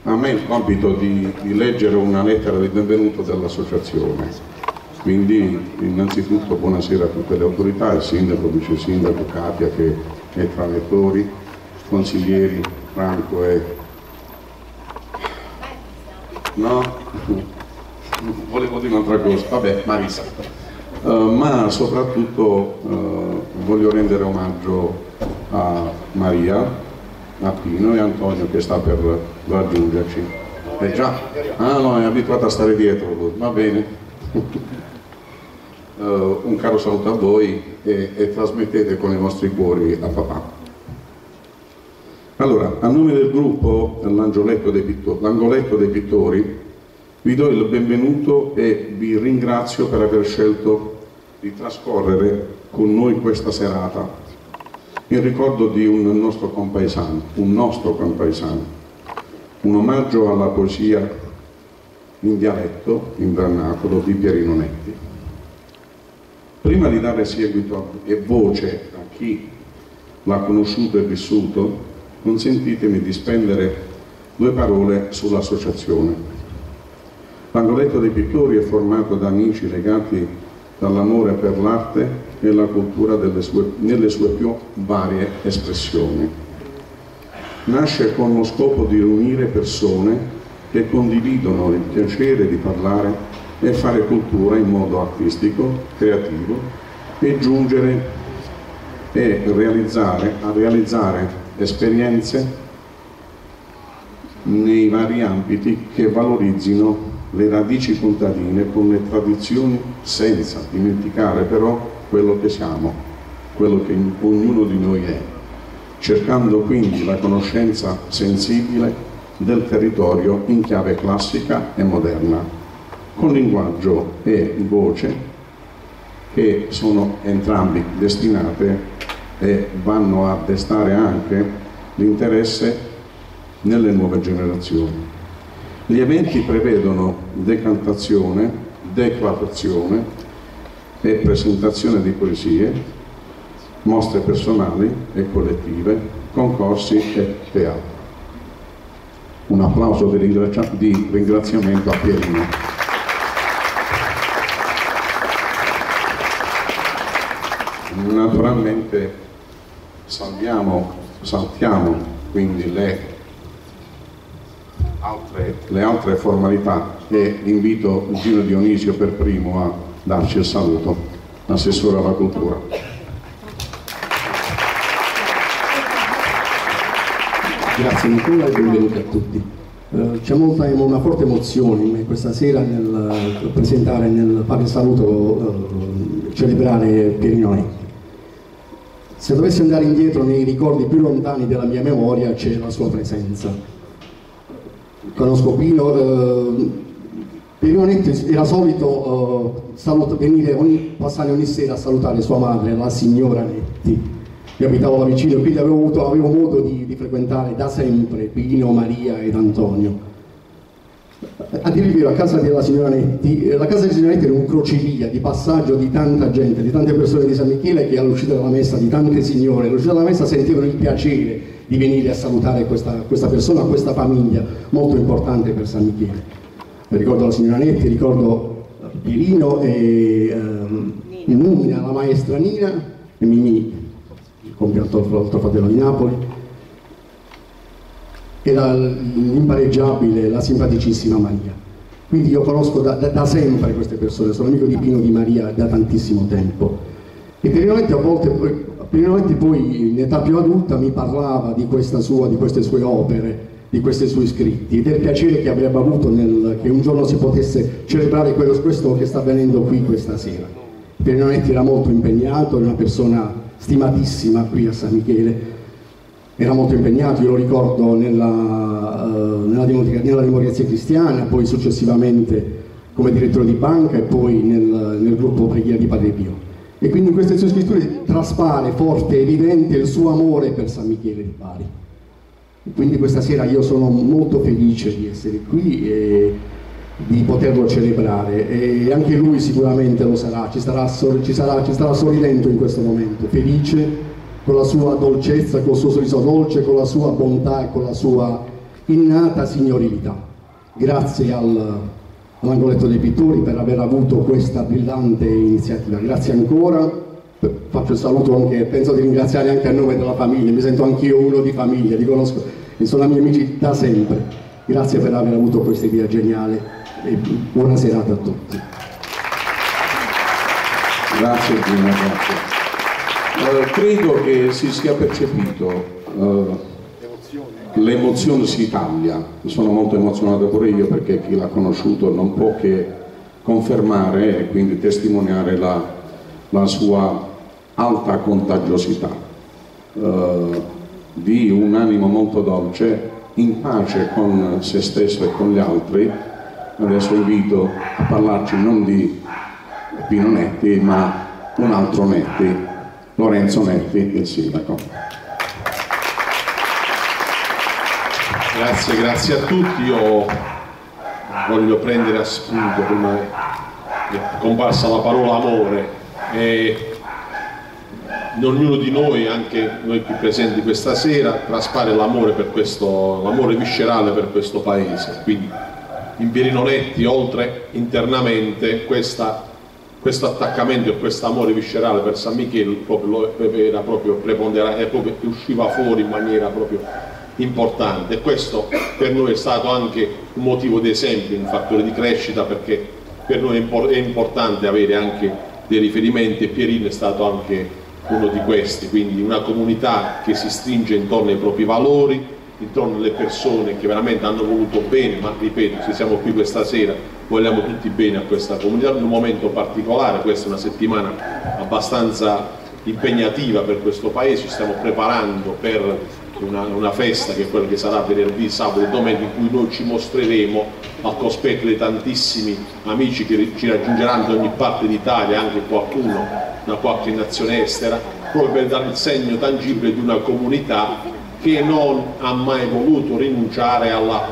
a me il compito di leggere una lettera di benvenuto dell'associazione. Quindi innanzitutto buonasera a tutte le autorità, il sindaco, il vice sindaco, Katia che è tra lettori, consiglieri Franco e... no? Volevo dire un'altra cosa, vabbè, Marisa. Ma soprattutto voglio rendere omaggio a Maria, a Pino e Antonio che sta per raggiungerci. Già? Ah no, è abituato a stare dietro, va bene. Un caro saluto a voi e trasmettete con i vostri cuori a papà. Allora, a nome del gruppo L'Angoletto dei Pittori, vi do il benvenuto e vi ringrazio per aver scelto di trascorrere con noi questa serata in ricordo di un nostro compaesano, un omaggio alla poesia in dialetto, in vernacolo di Pierino Netti. Prima di dare seguito e voce a chi l'ha conosciuto e vissuto, consentitemi di spendere due parole sull'associazione. L'Angoletto dei Pittori è formato da amici legati dall'amore per l'arte e la cultura nelle sue più varie espressioni. Nasce con lo scopo di riunire persone che condividono il piacere di parlare e fare cultura in modo artistico, creativo e giungere a realizzare esperienze nei vari ambiti che valorizzino le radici contadine con le tradizioni, senza dimenticare però quello che siamo, quello che ognuno di noi è, cercando quindi la conoscenza sensibile del territorio in chiave classica e moderna, con linguaggio e voce che sono entrambi destinate e vanno a destare anche l'interesse nelle nuove generazioni. Gli eventi prevedono decantazione, declamazione e presentazione di poesie, mostre personali e collettive, concorsi e teatro. Un applauso di ringraziamento a Pierino. Naturalmente saltiamo quindi le altre formalità e invito Gino Dionisio per primo a darci il saluto, assessore alla cultura. Grazie Nicola e benvenuti a tutti. C'è una forte emozione in me questa sera nel presentare, nel fare il saluto, celebrare Pierino Netti. Se dovessi andare indietro nei ricordi più lontani della mia memoria c'è la sua presenza. Conosco Pino Netti era solito passare ogni sera a salutare sua madre, la signora Netti. Io abitavo là vicino, quindi avevo modo di frequentare da sempre Pino, Maria ed Antonio. A dire il vero, a casa della signora Netti, la casa della signora Netti era un crocevia di passaggio di tanta gente, di tante persone di San Michele che all'uscita della messa, di tante signore, all'uscita della messa sentivano il piacere di venire a salutare questa persona, questa famiglia molto importante per San Michele. Ricordo la signora Netti, ricordo Pierino e Nina, la maestra Nina e Mimì, il compianto altro fratello di Napoli, e l'impareggiabile, la simpaticissima Maria. Quindi io conosco da sempre queste persone, sono amico di Pino, di Maria da tantissimo tempo. E Pierino Netti poi in età più adulta mi parlava di queste sue opere, di questi suoi scritti, del piacere che avrebbe avuto che un giorno si potesse celebrare questo che sta avvenendo qui questa sera. Pierino Netti era molto impegnato, era una persona stimatissima qui a San Michele, era molto impegnato, io lo ricordo nella Democrazia Cristiana, poi successivamente come direttore di banca e poi nel gruppo Preghiera di Padre Pio. E quindi in queste sue scritture traspare forte, evidente il suo amore per San Michele di Bari. E quindi questa sera io sono molto felice di essere qui e di poterlo celebrare, e anche lui sicuramente lo sarà, ci starà sorridendo in questo momento, felice, con la sua dolcezza, con il suo sorriso dolce, con la sua bontà e con la sua innata signorilità. Grazie all'Angoletto dei Pittori per aver avuto questa brillante iniziativa. Grazie ancora. Faccio il saluto anche, penso di ringraziare anche a nome della famiglia, mi sento anch'io uno di famiglia, li conosco e sono miei amici da sempre. Grazie per aver avuto questa idea geniale e buona serata a tutti. Grazie Gina, grazie. Credo che si sia percepito l'emozione si taglia. Sono molto emozionato pure io, perché chi l'ha conosciuto non può che confermare e quindi testimoniare la sua alta contagiosità, di un animo molto dolce, in pace con se stesso e con gli altri. Adesso invito a parlarci non di Pino Netti, ma un altro Netti, Lorenzo Netti, il sindaco. Grazie a tutti. Io voglio prendere a spunto, prima è comparsa la parola amore, e ognuno di noi, anche noi qui presenti questa sera, traspare l'amore per questo, l'amore viscerale per questo paese. Quindi in Pierino Netti, oltre internamente, questo attaccamento e questo amore viscerale per San Michele era proprio preponderante, usciva fuori in maniera proprio importante, e questo per noi è stato anche un motivo di esempio, un fattore di crescita, perché per noi è importante avere anche dei riferimenti, e Pierino è stato anche uno di questi. Quindi una comunità che si stringe intorno ai propri valori, intorno alle persone che veramente hanno voluto bene, ma ripeto, se siamo qui questa sera vogliamo tutti bene a questa comunità in un momento particolare. Questa è una settimana abbastanza impegnativa per questo paese, ci stiamo preparando per una festa che è quella che sarà venerdì, sabato e domenica, in cui noi ci mostreremo al cospetto dei tantissimi amici che ci raggiungeranno da ogni parte d'Italia, anche qualcuno da qualche nazione estera, proprio per dare il segno tangibile di una comunità che non ha mai voluto rinunciare alla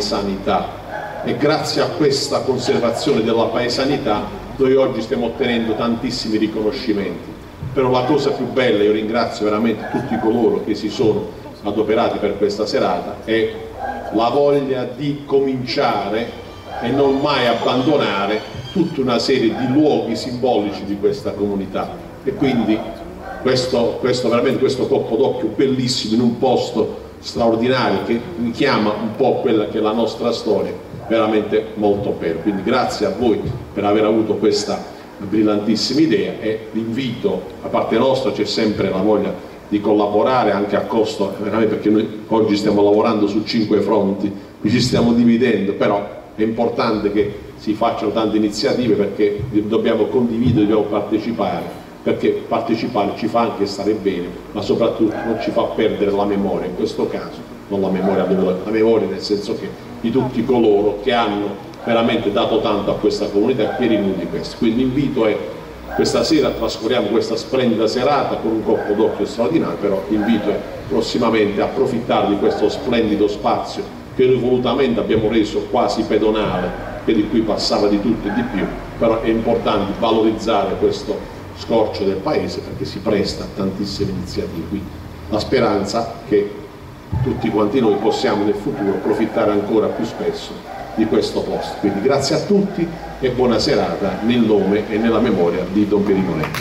paesanità, e grazie a questa conservazione della paesanità noi oggi stiamo ottenendo tantissimi riconoscimenti. Però la cosa più bella, io ringrazio veramente tutti coloro che si sono adoperati per questa serata, è la voglia di cominciare e non mai abbandonare tutta una serie di luoghi simbolici di questa comunità. E quindi questo colpo d'occhio bellissimo in un posto straordinario che richiama un po' quella che è la nostra storia, veramente molto bello. Quindi grazie a voi per aver avuto questa brillantissima idea, e l'invito da parte nostra, c'è sempre la voglia di collaborare anche a costo, veramente, perché noi oggi stiamo lavorando su 5 fronti, qui ci stiamo dividendo, però è importante che si facciano tante iniziative, perché dobbiamo condividere, dobbiamo partecipare, perché partecipare ci fa anche stare bene, ma soprattutto non ci fa perdere la memoria, in questo caso non la memoria nel senso che di tutti coloro che hanno veramente dato tanto a questa comunità, e Pierino di questo. Quindi l'invito è: questa sera trascorriamo questa splendida serata con un colpo d'occhio straordinario, però l'invito è prossimamente approfittare di questo splendido spazio che noi volutamente abbiamo reso quasi pedonale, che di cui passava di tutto e di più, però è importante valorizzare questo scorcio del paese, perché si presta a tantissime iniziative. Quindi la speranza che tutti quanti noi possiamo nel futuro approfittare ancora più spesso di questo posto. Quindi grazie a tutti e buona serata nel nome e nella memoria di Don Pierino Netti.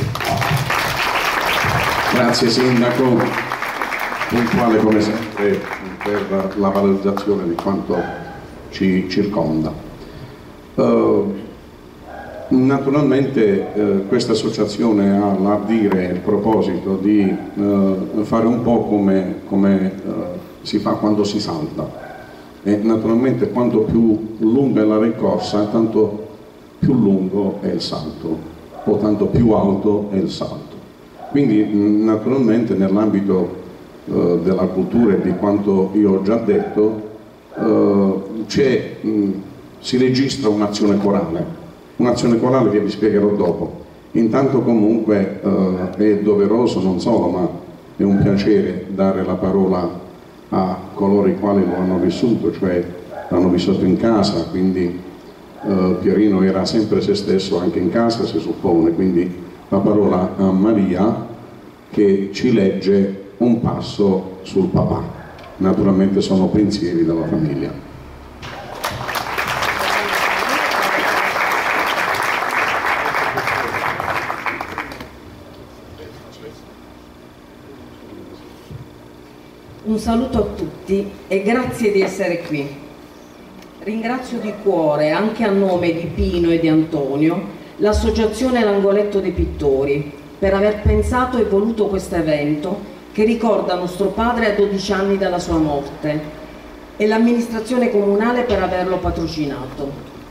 Grazie Sindaco, puntuale come sempre per la valorizzazione di quanto ci circonda. Naturalmente questa associazione ha l'ardire e il proposito di fare un po' come si fa quando si salta. E naturalmente quanto più lunga è la rincorsa, tanto più lungo è il salto, o tanto più alto è il salto. Quindi naturalmente nell'ambito della cultura e di quanto io ho già detto si registra un'azione corale che vi spiegherò dopo. Intanto comunque è doveroso, non solo, ma è un piacere dare la parola a coloro i quali lo hanno vissuto, cioè l'hanno vissuto in casa, quindi Pierino era sempre se stesso anche in casa, si suppone, quindi la parola a Maria che ci legge un passo sul papà. naturalmente sono pensieri della famiglia. Un saluto a tutti e grazie di essere qui. Ringrazio di cuore, anche a nome di Pino e di Antonio, l'associazione L'Angoletto dei Pittori per aver pensato e voluto questo evento che ricorda nostro padre a 12 anni dalla sua morte e l'amministrazione comunale per averlo patrocinato.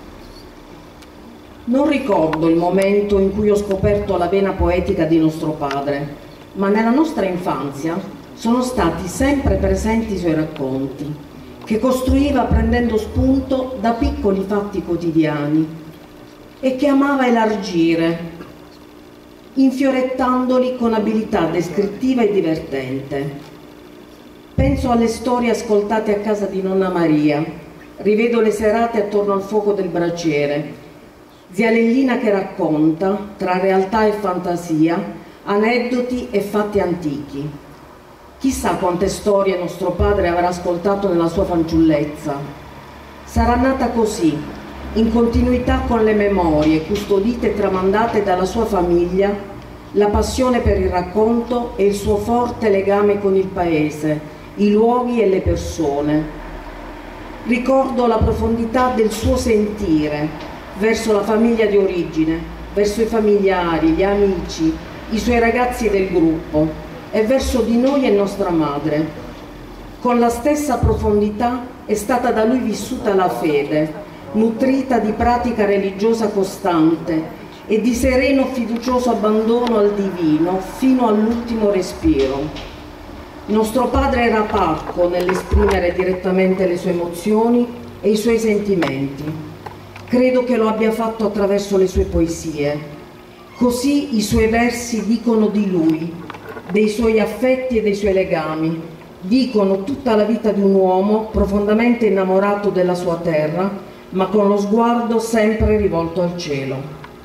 Non ricordo il momento in cui ho scoperto la vena poetica di nostro padre, ma nella nostra infanzia sono stati sempre presenti i suoi racconti, che costruiva prendendo spunto da piccoli fatti quotidiani e che amava elargire, infiorettandoli con abilità descrittiva e divertente. Penso alle storie ascoltate a casa di nonna Maria, rivedo le serate attorno al fuoco del braciere, zia Lellina che racconta, tra realtà e fantasia, aneddoti e fatti antichi. Chissà quante storie nostro padre avrà ascoltato nella sua fanciullezza. Sarà nata così, in continuità con le memorie custodite e tramandate dalla sua famiglia, la passione per il racconto e il suo forte legame con il paese, i luoghi e le persone. Ricordo la profondità del suo sentire verso la famiglia di origine, verso i familiari, gli amici, i suoi ragazzi del gruppo e verso di noi e nostra madre. Con la stessa profondità è stata da lui vissuta la fede, nutrita di pratica religiosa costante e di sereno fiducioso abbandono al divino fino all'ultimo respiro. Nostro padre era parco nell'esprimere direttamente le sue emozioni e i suoi sentimenti. Credo che lo abbia fatto attraverso le sue poesie. Così i suoi versi dicono di lui, dei suoi affetti e dei suoi legami, dicono tutta la vita di un uomo profondamente innamorato della sua terra, ma con lo sguardo sempre rivolto al cielo.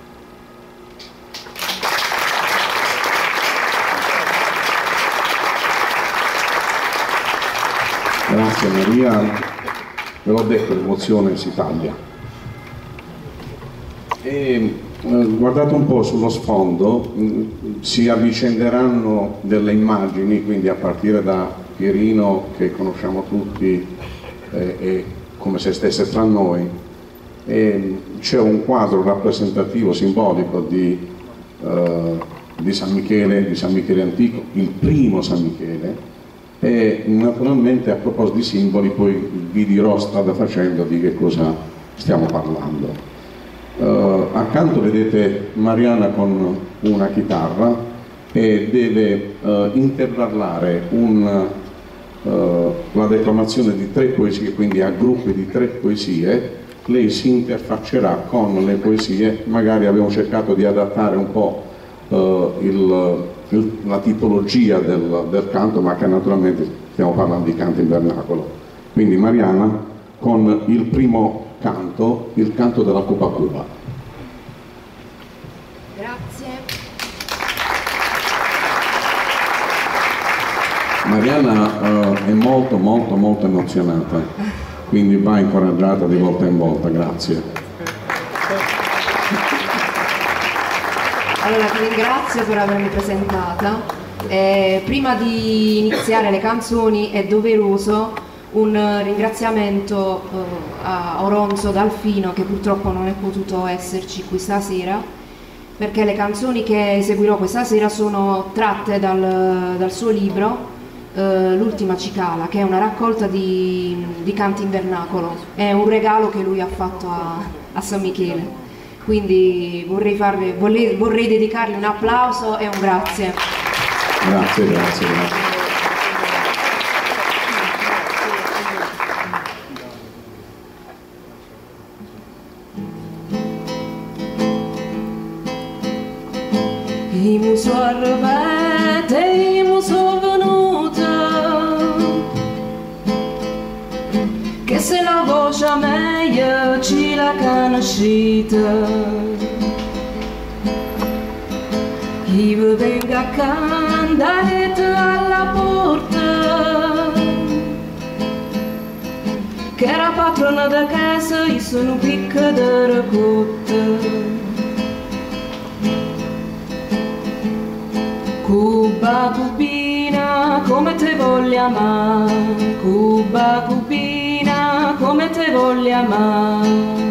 Grazie Maria, ve l'ho detto, l'emozione si taglia. Guardate un po' sullo sfondo, si avvicenderanno delle immagini, quindi a partire da Pierino che conosciamo tutti e come se stesse tra noi, c'è un quadro rappresentativo, simbolico di San Michele Antico, il primo San Michele, e naturalmente a proposito di simboli poi vi dirò strada facendo di che cosa stiamo parlando. Accanto vedete Mariana con una chitarra e deve intervallare la declamazione di 3 poesie, quindi a gruppi di 3 poesie. Lei si interfaccerà con le poesie, magari abbiamo cercato di adattare un po' la tipologia del canto, ma che naturalmente stiamo parlando di canto in vernacolo. Quindi Mariana con il primo canto, il canto della Cupa Cuba. Grazie. Mariana è molto emozionata, quindi va incoraggiata di volta in volta. Grazie. Allora, ti ringrazio per avermi presentata. Prima di iniziare le canzoni è doveroso un ringraziamento a Oronzo Dalfino, che purtroppo non è potuto esserci qui stasera, perché le canzoni che eseguirò questa sera sono tratte dal suo libro L'ultima cicala, che è una raccolta di canti in vernacolo. È un regalo che lui ha fatto a San Michele, quindi vorrei dedicargli un applauso e un grazie. Grazie. Io sono arrivata, io sono venuta, che se la voce meglio ci la conoscita. Io vengo a cantare alla porta, era patrona da casa e sono picca da raccolta. Cuba cubina, come te voglio amare, Cuba cubina, come te voglio amare.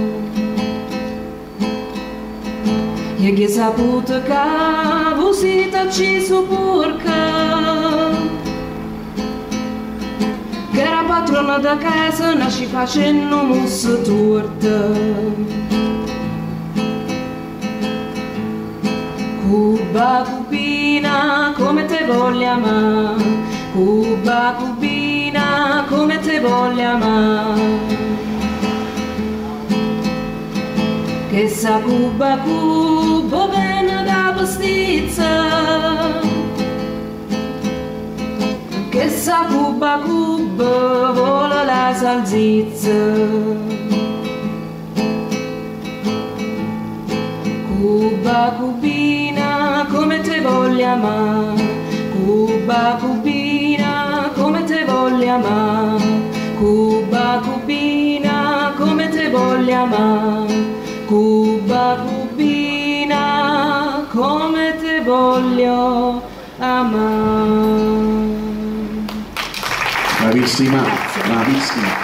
E che saputo che vosita ci supporca, che era patrona da casa, non ci facendo musso torta. Cuba cubina, come te voglio amare, Cuba cubina, come te voglio amare. Che sa Cuba Cuba bene da pastizza, che sa Cuba Cuba vola la salsiccia. Cuba cubina, come te voglio amare, Cuba cubina, come te voglio amare, Cuba cubina, come te voglio amare, Cuba cubina, come te voglio amare. Bravissima, bravissima.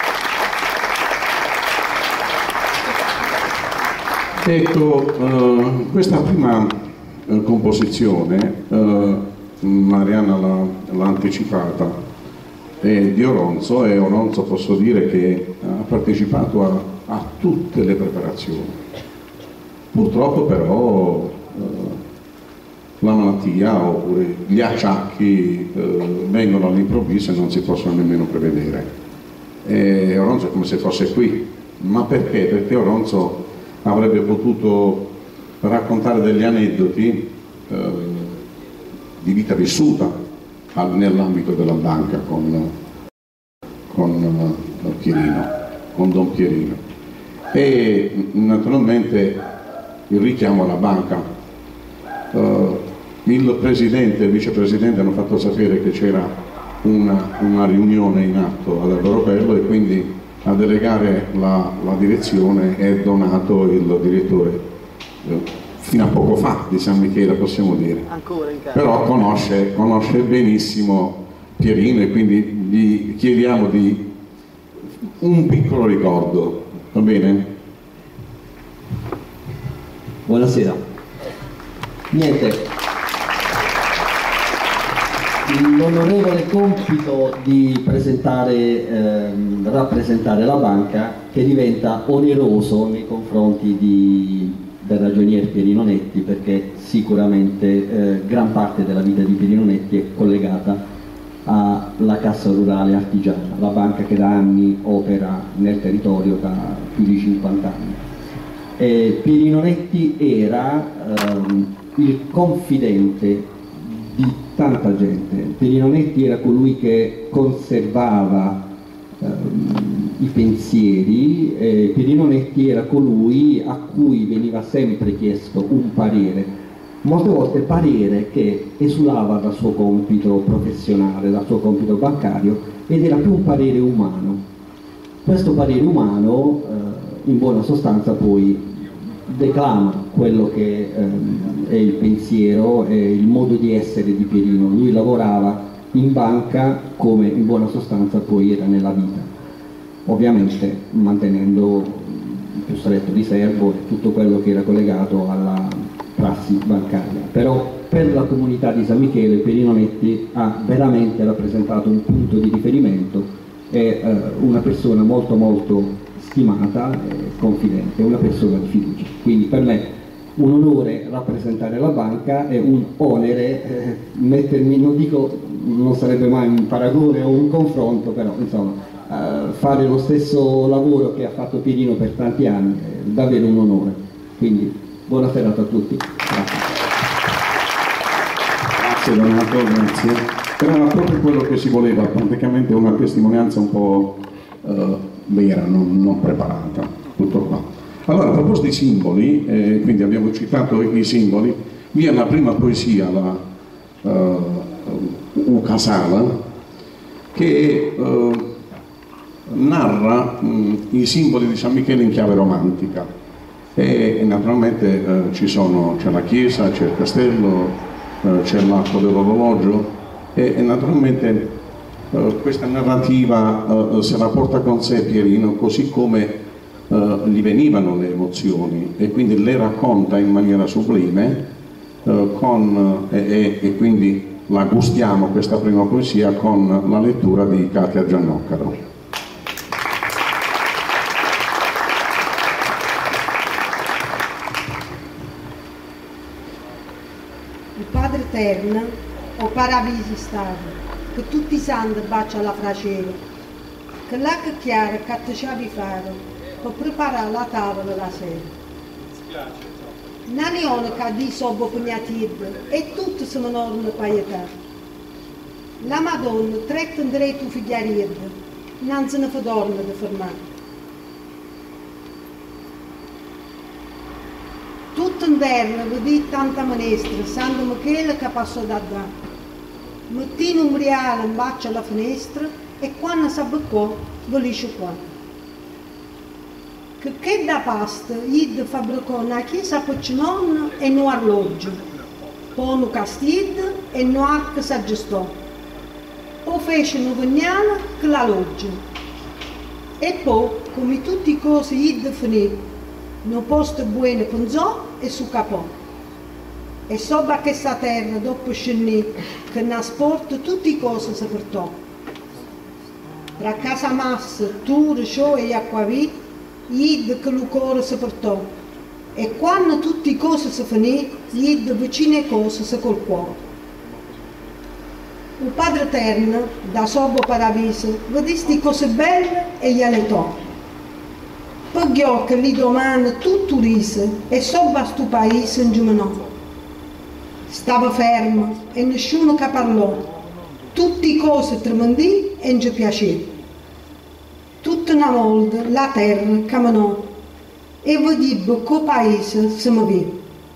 Ecco, questa prima composizione, Mariana l'ha anticipata, è di Oronzo, e Oronzo posso dire che ha partecipato a tutte le preparazioni. Purtroppo però la malattia oppure gli acciacchi vengono all'improvviso e non si possono nemmeno prevedere. E Oronzo è come se fosse qui, ma perché? Perché Oronzo avrebbe potuto raccontare degli aneddoti di vita vissuta nell'ambito della banca con Pierino, con Don Pierino, e naturalmente il richiamo alla banca. Il presidente e il vicepresidente hanno fatto sapere che c'era una riunione in atto ad Alberobello, e quindi a delegare la direzione è Donato, il direttore, fino a poco fa di San Michele, possiamo dire. Ancora in casa. Però conosce benissimo Pierino, e quindi gli chiediamo di un piccolo ricordo, va bene? Buonasera. Niente. L'onorevole compito di rappresentare la banca, che diventa oneroso nei confronti del ragionier Pierino Netti, perché sicuramente gran parte della vita di Pierino Netti è collegata alla Cassa Rurale Artigiana, la banca che da anni opera nel territorio, da più di 50 anni. Pierino Netti era il confidente di tanta gente. Pierino Netti era colui che conservava i pensieri, Pierino Netti era colui a cui veniva sempre chiesto un parere, molte volte parere che esulava dal suo compito professionale, dal suo compito bancario, ed era più un parere umano. Questo parere umano in buona sostanza poi declama quello che è il pensiero e il modo di essere di Pierino. Lui lavorava in banca come in buona sostanza poi era nella vita, ovviamente mantenendo il più stretto riservo e tutto quello che era collegato alla prassi bancaria. Però per la comunità di San Michele Pierino Netti ha veramente rappresentato un punto di riferimento, è una persona molto molto stimata e confidente, una persona di fiducia. Quindi per me un onore rappresentare la banca, è un onere mettermi, non dico, non sarebbe mai un paragone o un confronto, però insomma fare lo stesso lavoro che ha fatto Pierino per tanti anni è davvero un onore. Quindi buona serata a tutti. Grazie Donato, grazie. Era proprio quello che si voleva, praticamente una testimonianza un po' vera, non preparata, tutto qua. Allora, a proposito di simboli, quindi abbiamo citato i simboli, vi è la prima poesia, la Ukasala, che narra i simboli di San Michele in chiave romantica e naturalmente c'è la chiesa, c'è il castello, c'è l'arco dell'orologio e naturalmente questa narrativa se la porta con sé Pierino, così come gli venivano le emozioni e quindi le racconta in maniera sublime e quindi la gustiamo questa prima poesia con la lettura di Katia Giannoccaro. Il Padre Eterno o Paravisi stato, che tutti i santi bacia la fracera, che l'acqua chiara che ti sciavi fare per preparare la tavola la sera. Una leone che ha di sopra pugnatid e tutti sono norme paietà. La Madonna tretta in diretto figliaried, non se ne fa dorme di fermare. Tutto inverno vedi tanta manestra, Santo Michele che passò da là. Mattino umbriale bacia la finestra e quando si abbeccò, volisce qua. Che da pasta, id fabbricò una chiesa per non e un orologio, poi un castiglio e un arco si aggiustò. O fece un vignale che la loggia. E poi, come tutte le cose id finì, un posto buono punzò e su capò. E sopra questa terra, dopo scenì, che nasporto tutte le cose si portò. Tra casa massa, tur, sciò e acquavit, id che il cuore si portò e quando tutte le cose si finì, id vicine cose si col cuore. Il Padre Eterno, da sopra paradiso, vedisti cose belle e gli alletò. Paghiò che gli domani tutto rise e sopra sto paese ingiumenò. Stava fermo e nessuno che parlò, tutte le cose tremendì e non ci piaceva. Tutta una volta la terra camminò e vedibbe che il paese si muoveva.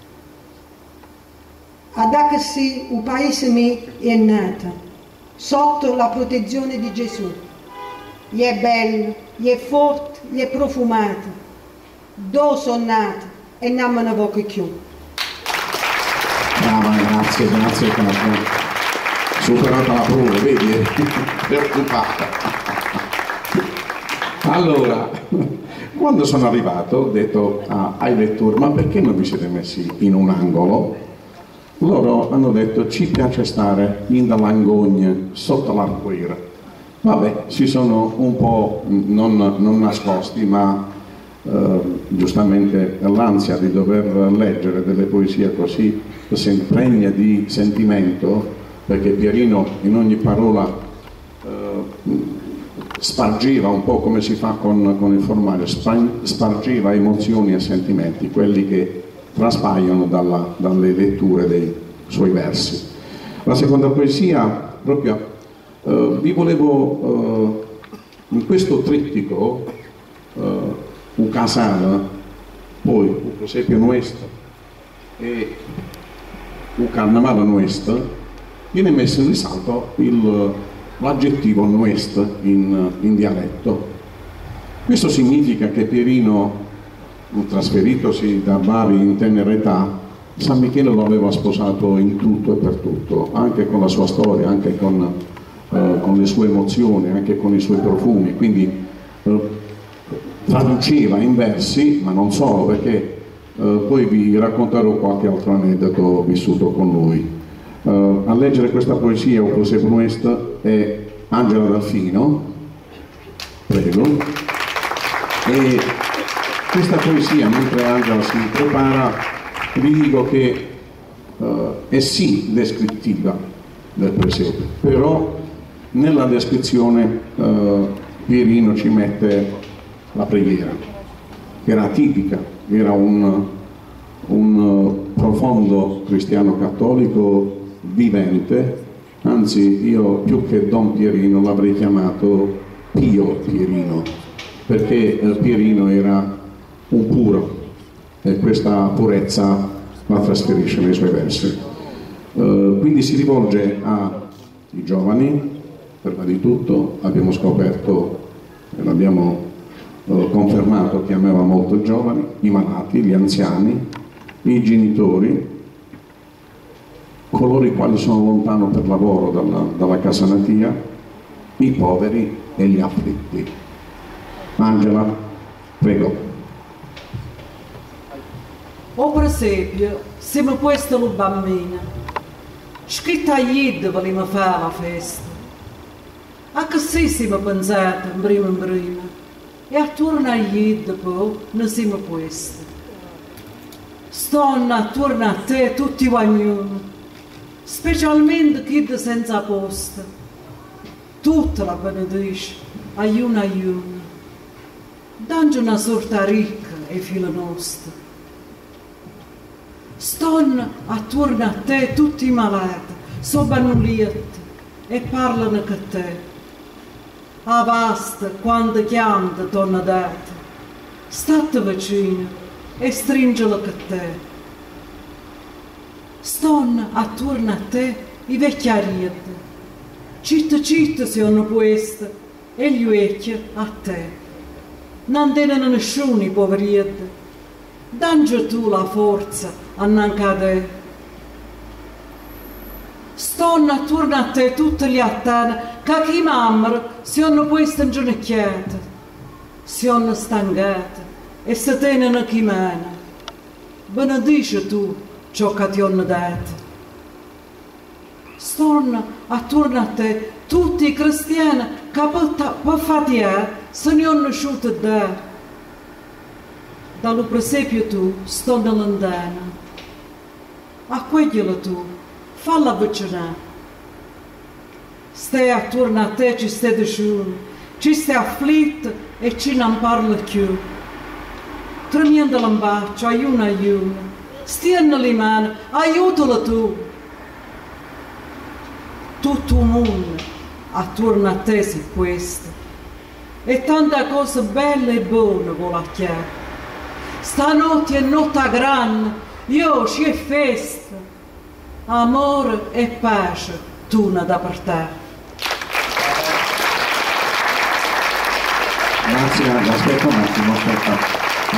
Ad che il paese mio è nato, sotto la protezione di Gesù. Gli è bello, gli è forte, gli è profumato. Dove sono nato e non me ne voglio più. Brava, grazie Katia. Superata la prova, vedi? Preoccupata. Allora, quando sono arrivato ho detto ai lettori, ma perché non vi siete messi in un angolo? Loro hanno detto, ci piace stare in dall'angogne, sotto l'arcoira. Vabbè, si sono un po' non nascosti, ma giustamente l'ansia di dover leggere delle poesie così si impregna di sentimento, perché Pierino in ogni parola spargiva un po' come si fa con il formaggio, spargiva emozioni e sentimenti, quelli che traspaiono dalle letture dei suoi versi. La seconda poesia, proprio vi volevo in questo trittico un casale, poi un prosepio nuestro e un carnevale nuestro, viene messo in risalto l'aggettivo nuest in dialetto. Questo significa che Pierino, trasferitosi da Bari in tenera età, San Michele lo aveva sposato in tutto e per tutto, anche con la sua storia, anche con le sue emozioni, anche con i suoi profumi, quindi traduceva in versi, ma non solo, perché poi vi racconterò qualche altro aneddoto vissuto con lui. A leggere questa poesia, un prosepio nuestro, è Angela Dalfino, prego. E questa poesia, mentre Angela si prepara, vi dico che è sì descrittiva del presepio, però nella descrizione Pierino ci mette la preghiera, che era tipica, era un profondo cristiano cattolico vivente, anzi io più che Don Pierino l'avrei chiamato Pio Pierino, perché Pierino era un puro e questa purezza la trasferisce nei suoi versi. Quindi si rivolge ai giovani, prima di tutto abbiamo scoperto l'abbiamo confermato che amava molto i giovani, i malati, gli anziani, i genitori, coloro i quali sono lontano per lavoro dalla casa natia, i poveri e gli afflitti. Angela, prego. O per esempio, se mi questa la bambina, scritta a Yid voleva fare la festa, a che sì siamo pensati in prima, e attorno a Yid poi ne siamo questi. Stanno attorno a te tutti i guagnoni, specialmente chi senza posta. Tutta la benedice, aiuno. Danno una sorta ricca e fila nostra. Stanno attorno a te tutti i malati, sono lieti e parlano con te. A basta quando chiamano torna data, state vicino e stringelo con te. Stanno attorno a te i vecchiarietti, citta sono queste e gli vecchi a te. Non tenono nessuno i poverietti, dangi tu la forza a non cadere. Stanno attorno a te tutte le attane che chi mamma si hanno queste inginocchiate, si hanno stancate e si tengono chi mano. Benedici tu ciò che ti hanno dato. Stanno attorno a te tutti i cristiani che per faticare se ne hanno nasciuto da. Dallo presepio tu stanno lontano. Accoglielo tu, falla avvicinare. Stai attorno a te, ci stai digiuno, ci stai afflitto e ci non parla più. Tremendo in bacio, aiuno. Stiano le mani, aiutalo tu. Tutto il mondo attorno a te si questo. E tante cose belle e buone vuole chiare. Stanotte è notte grande, io c'è festa. Amore e pace tu ne da portare. Grazie, aspetta un attimo, aspetta.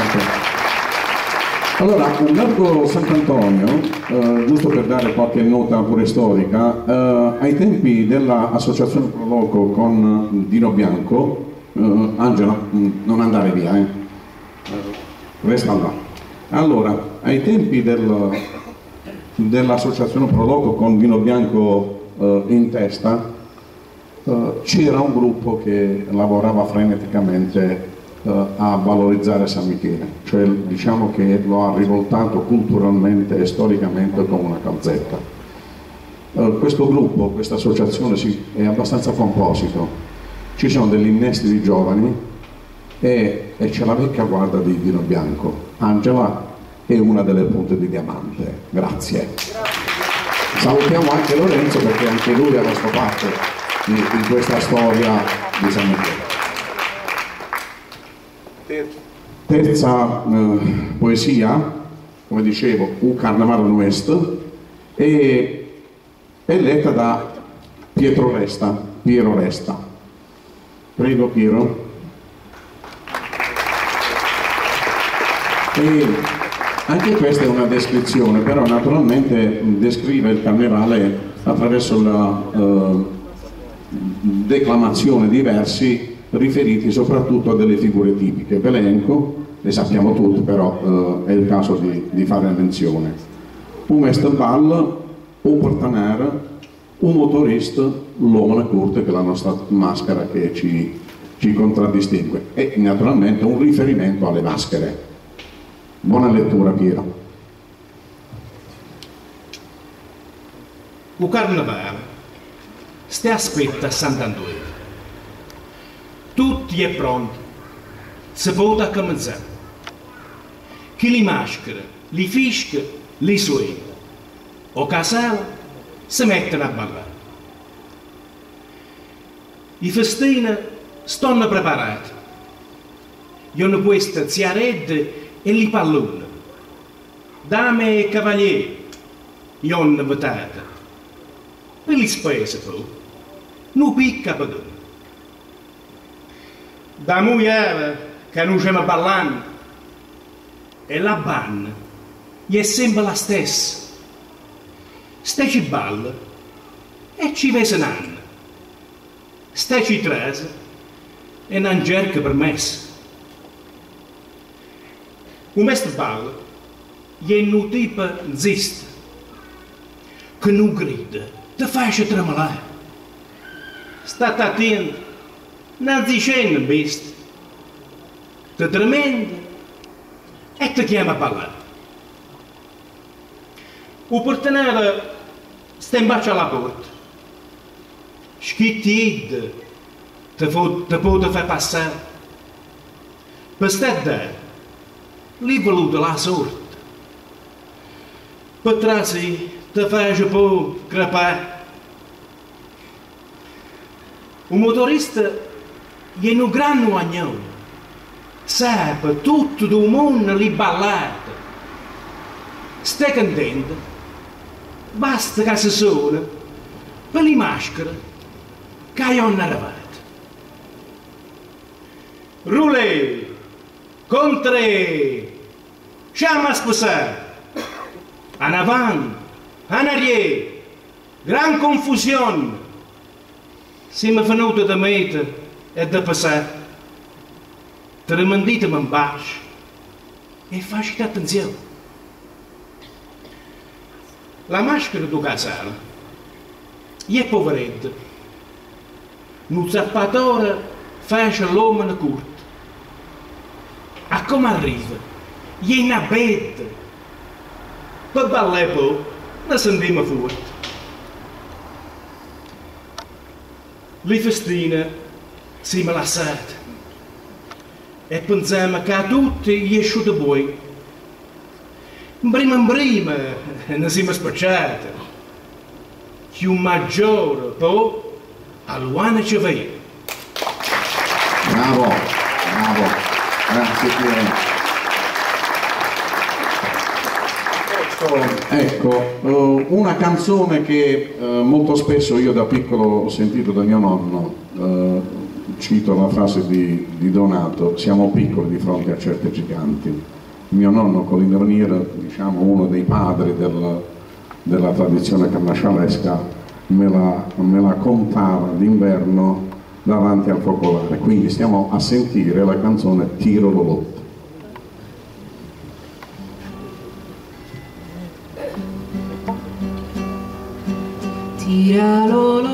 Allora, Largo Sant'Antonio, giusto per dare qualche nota pure storica, ai tempi dell'associazione Pro Loco con Dino Bianco, Angela, non andare via, resta là. Allora, ai tempi dell'associazione Pro Loco con Dino Bianco in testa, c'era un gruppo che lavorava freneticamente a valorizzare San Michele, cioè diciamo che lo ha rivoltato culturalmente e storicamente come una calzetta. Questo gruppo, questa associazione è abbastanza composito, ci sono degli innesti di giovani e c'è la vecchia guardia di Dino Bianco. Angela è una delle punte di diamante. Grazie. Salutiamo anche Lorenzo perché anche lui ha fatto parte in questa storia di San Michele. Terza poesia, come dicevo, Un carnevale Nuest, è letta da Piero Resta. Prego Piero. E anche questa è una descrizione, però naturalmente descrive il carnevale attraverso la declamazione di versi riferiti soprattutto a delle figure tipiche. Ve l'elenco, le sappiamo tutte, però è il caso di fare menzione. Un mesterball, un portanere, un motorista, l'uomo curte, che è la nostra maschera che ci contraddistingue, e naturalmente un riferimento alle maschere. Buona lettura, Piero. Il carnevale sta aspetta a Sant'Antonio. Tutti è pronto, si può cominciare. Chi li maschera, li fischia, li suena. O casale si mettono a ballare. I festini stanno preparati. Hanno queste ziaredde e li pallone. Dame e cavalieri li hanno votate. Per le spese poi, non picca per dono. da mujer che non c'è ballando, e la banna è sempre la stessa. Ste ci balla e ci vese un anno. Ste ci trese e non cerca permesso. Un mestre balla è un tipo zista che non grida, ti faccia tremolare. State attento, non ti scende bestia, ti tremenda e ti chiama a ballare. Il portiere sta in bacio alla porta, schittid ti può far passare. Per stare there, lì voluto la sorte. Per trasi ti fai un po' crepare. Un motorista è un gran guagnone, sa per tutto il mondo li ballate. Stai contento, basta che si sola per le maschere che hanno arrivato. Roulé, contré, siamo a sposare, in avanti, in arrière, gran confusione. Siamo venuti da meta e da passare. Tremendite in bacio e facite attenzione. La maschera del casale è poveretto. Un zappatore face l'uomo corto. A come arriva? È in abete. Per ballare poi, ne sentiamo fuori. Le festine siamo lasciate e pensiamo che a tutti gli è uscito buono. Prima in prima ne siamo spacciati. Più maggiore poi a Luana ci vede. Bravo, bravo, grazie Piero. Ecco, una canzone che molto spesso io da piccolo ho sentito da mio nonno, cito la frase di Donato: siamo piccoli di fronte a certe giganti. Mio nonno Colino Ranieri, diciamo uno dei padri della tradizione carnascialesca, me la contava d'inverno davanti al focolare. Quindi stiamo a sentire la canzone Tiro Lolotto. Tira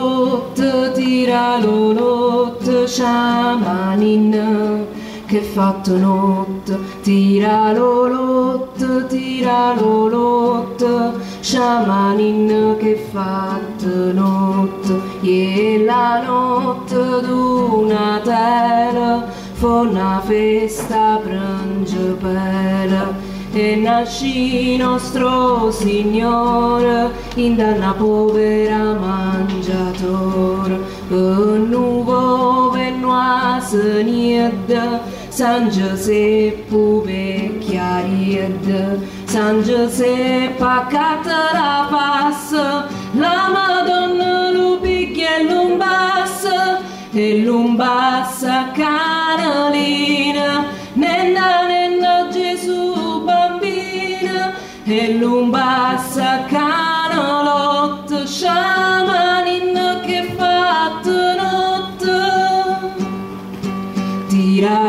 l'olotto, sciamanin che fatto notte. Tira l'olotto, sciamanin che fatto notte. E la notte d'una tela, fa una festa prangiapela. E nasci nostro Signore in danna povera mangiatore. Nuvo venua senied, San Giuseppe vecchiaried. San Giuseppe accata la passa, la Madonna lo picchia e l'umbassa, e l'umbassa canalina. Nenna nenna Gesù bambina, e l'umbassa canolotto, sciamanin che fatto notte. Tira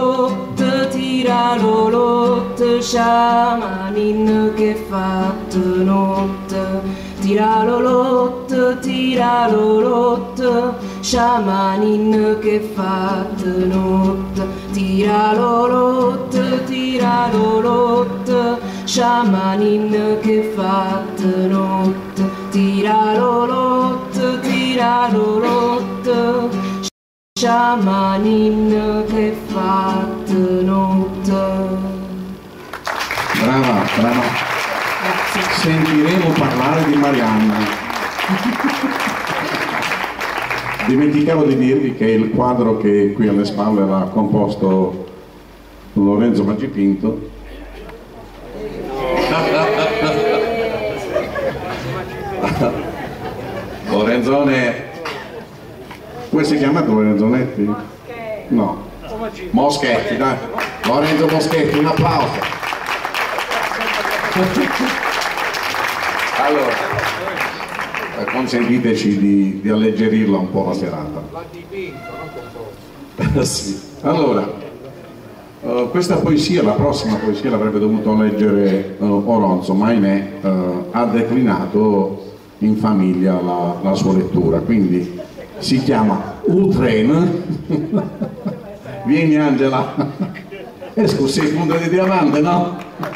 l'olotto, sciamanin che fatto notte. Tira l'olotto, sciamanin che fatto notte. Tira l'olotto, sciamanin che fatto notte. Tira l'olotto, sciamanin che fatto notte. Brava, brava. Sentiremo parlare di Marianna. Dimenticavo di dirvi che il quadro che qui alle spalle l'ha composto Lorenzo Magipinto. Lorenzone, come si chiama Lorenzonetti? No. Moschetti, dai. Lorenzo Moschetti, un applauso. Allora, consentiteci di alleggerirla un po' la serata. Sì. Allora, questa poesia, la prossima poesia l'avrebbe dovuto leggere Oronzo, ma ahimè ha declinato in famiglia la sua lettura, quindi si chiama Utren. Vieni Angela, scusi, il punto di diamante, no?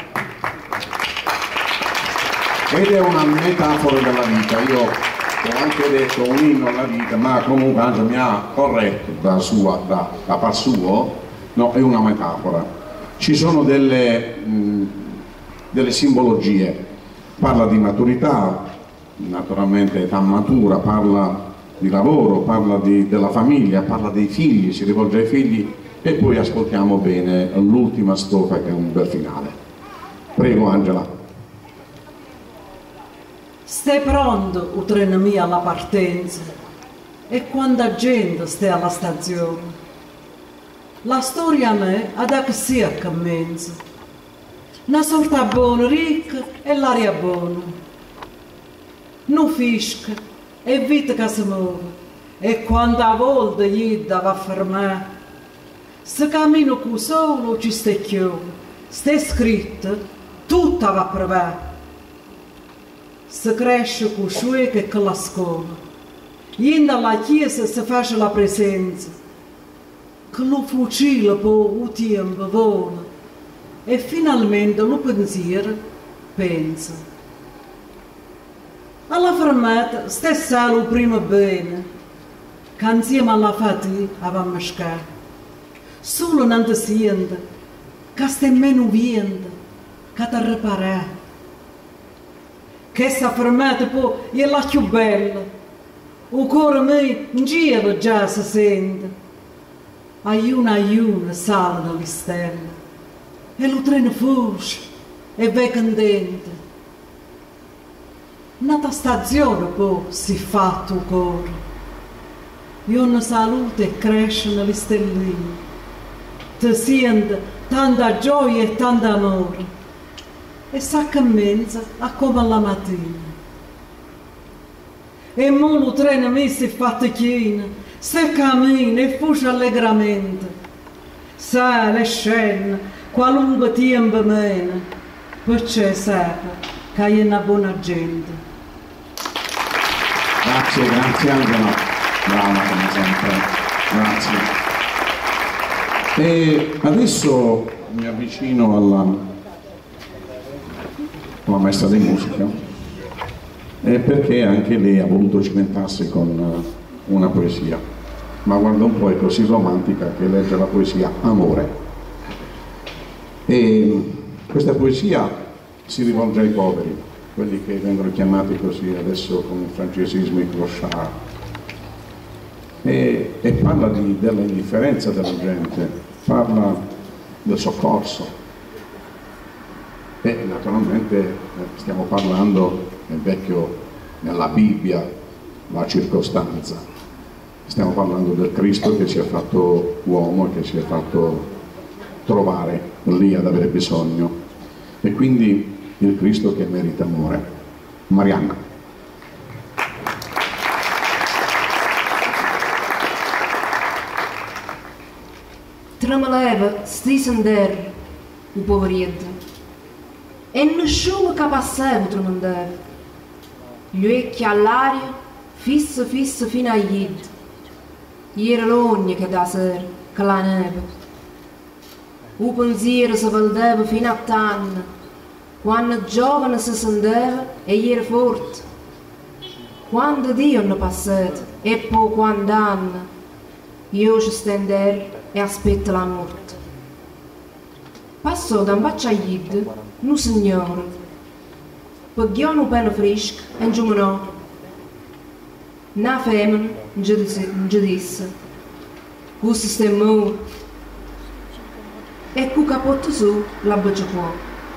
Ed è una metafora della vita. Io ho anche detto un inno alla vita, ma comunque Angela mi ha corretto da par suo, no, è una metafora. Ci sono delle simbologie, parla di maturità, naturalmente età matura, parla di lavoro, parla della famiglia, parla dei figli, si rivolge ai figli, e poi ascoltiamo bene l'ultima strofa che è un bel finale. Prego Angela. Stai pronto, o treno mio, alla partenza, e quanta gente stai alla stazione. La storia a me ha da che sia commenza, una sorta buona, ricca e l'aria buona. Non fisca, e vita che si muove, e quanta volta gli va a fermare. Se cammino con solo ci stai chiuso, stai scritto, tutta va a provare. Se cresce con sciue che la scuola, indo alla chiesa si fa la presenza, che lo fucile poi il tempo vola, e finalmente lo pensiero pensa. Alla fermata stessa lo prima bene, che insieme alla fatica avevamo scattato. Solo non ti sente, che stai meno vento, che ti riparare. Che sta fermata poi è la più bella, il cuore mio in giro già si sente. A una salgono le stelle, e lo treno fusce e vai candente. Nata stazione poi si fa il cuore, e una salute e cresce nelle stelline. Ti sente tanta gioia e tanto amore, e sa cammenza a come la mattina. E mo lo treno mi si fatta china, se cammina e fusce allegramente. Sale e scende, qualunque tempo mena, perché sa che è una buona gente. Grazie Angela, brava come sempre, grazie. E adesso mi avvicino alla maestra di musica, perché anche lei ha voluto cimentarsi con una poesia, ma guarda un po', è così romantica che legge la poesia Amore. E questa poesia si rivolge ai poveri, quelli che vengono chiamati così adesso con il francesismo i clochard, e parla della indifferenza della gente, parla del soccorso. E naturalmente stiamo parlando, nel vecchio, nella Bibbia, la circostanza. Stiamo parlando del Cristo che si è fatto uomo e che si è fatto trovare lì ad avere bisogno. E quindi il Cristo che merita amore. Marianna. Tremeleva, sti sender, il poveretto. E nessuno che passava tremendava. Gli occhi all'aria, fisso fino a ieri. Era l'ogna che da sera, che la neve. Il pensiero si vedeva fino a tanto, quando giovane si senteva e era forte. Quando Dio ne passato e poi quando anni, io ci stender e aspetto la morte. Passò da un bacio a Ied, un signore, pagò un pene fresco e giumenò. Una femmina gli disse, questo sta morto. E con capotto su la baciò.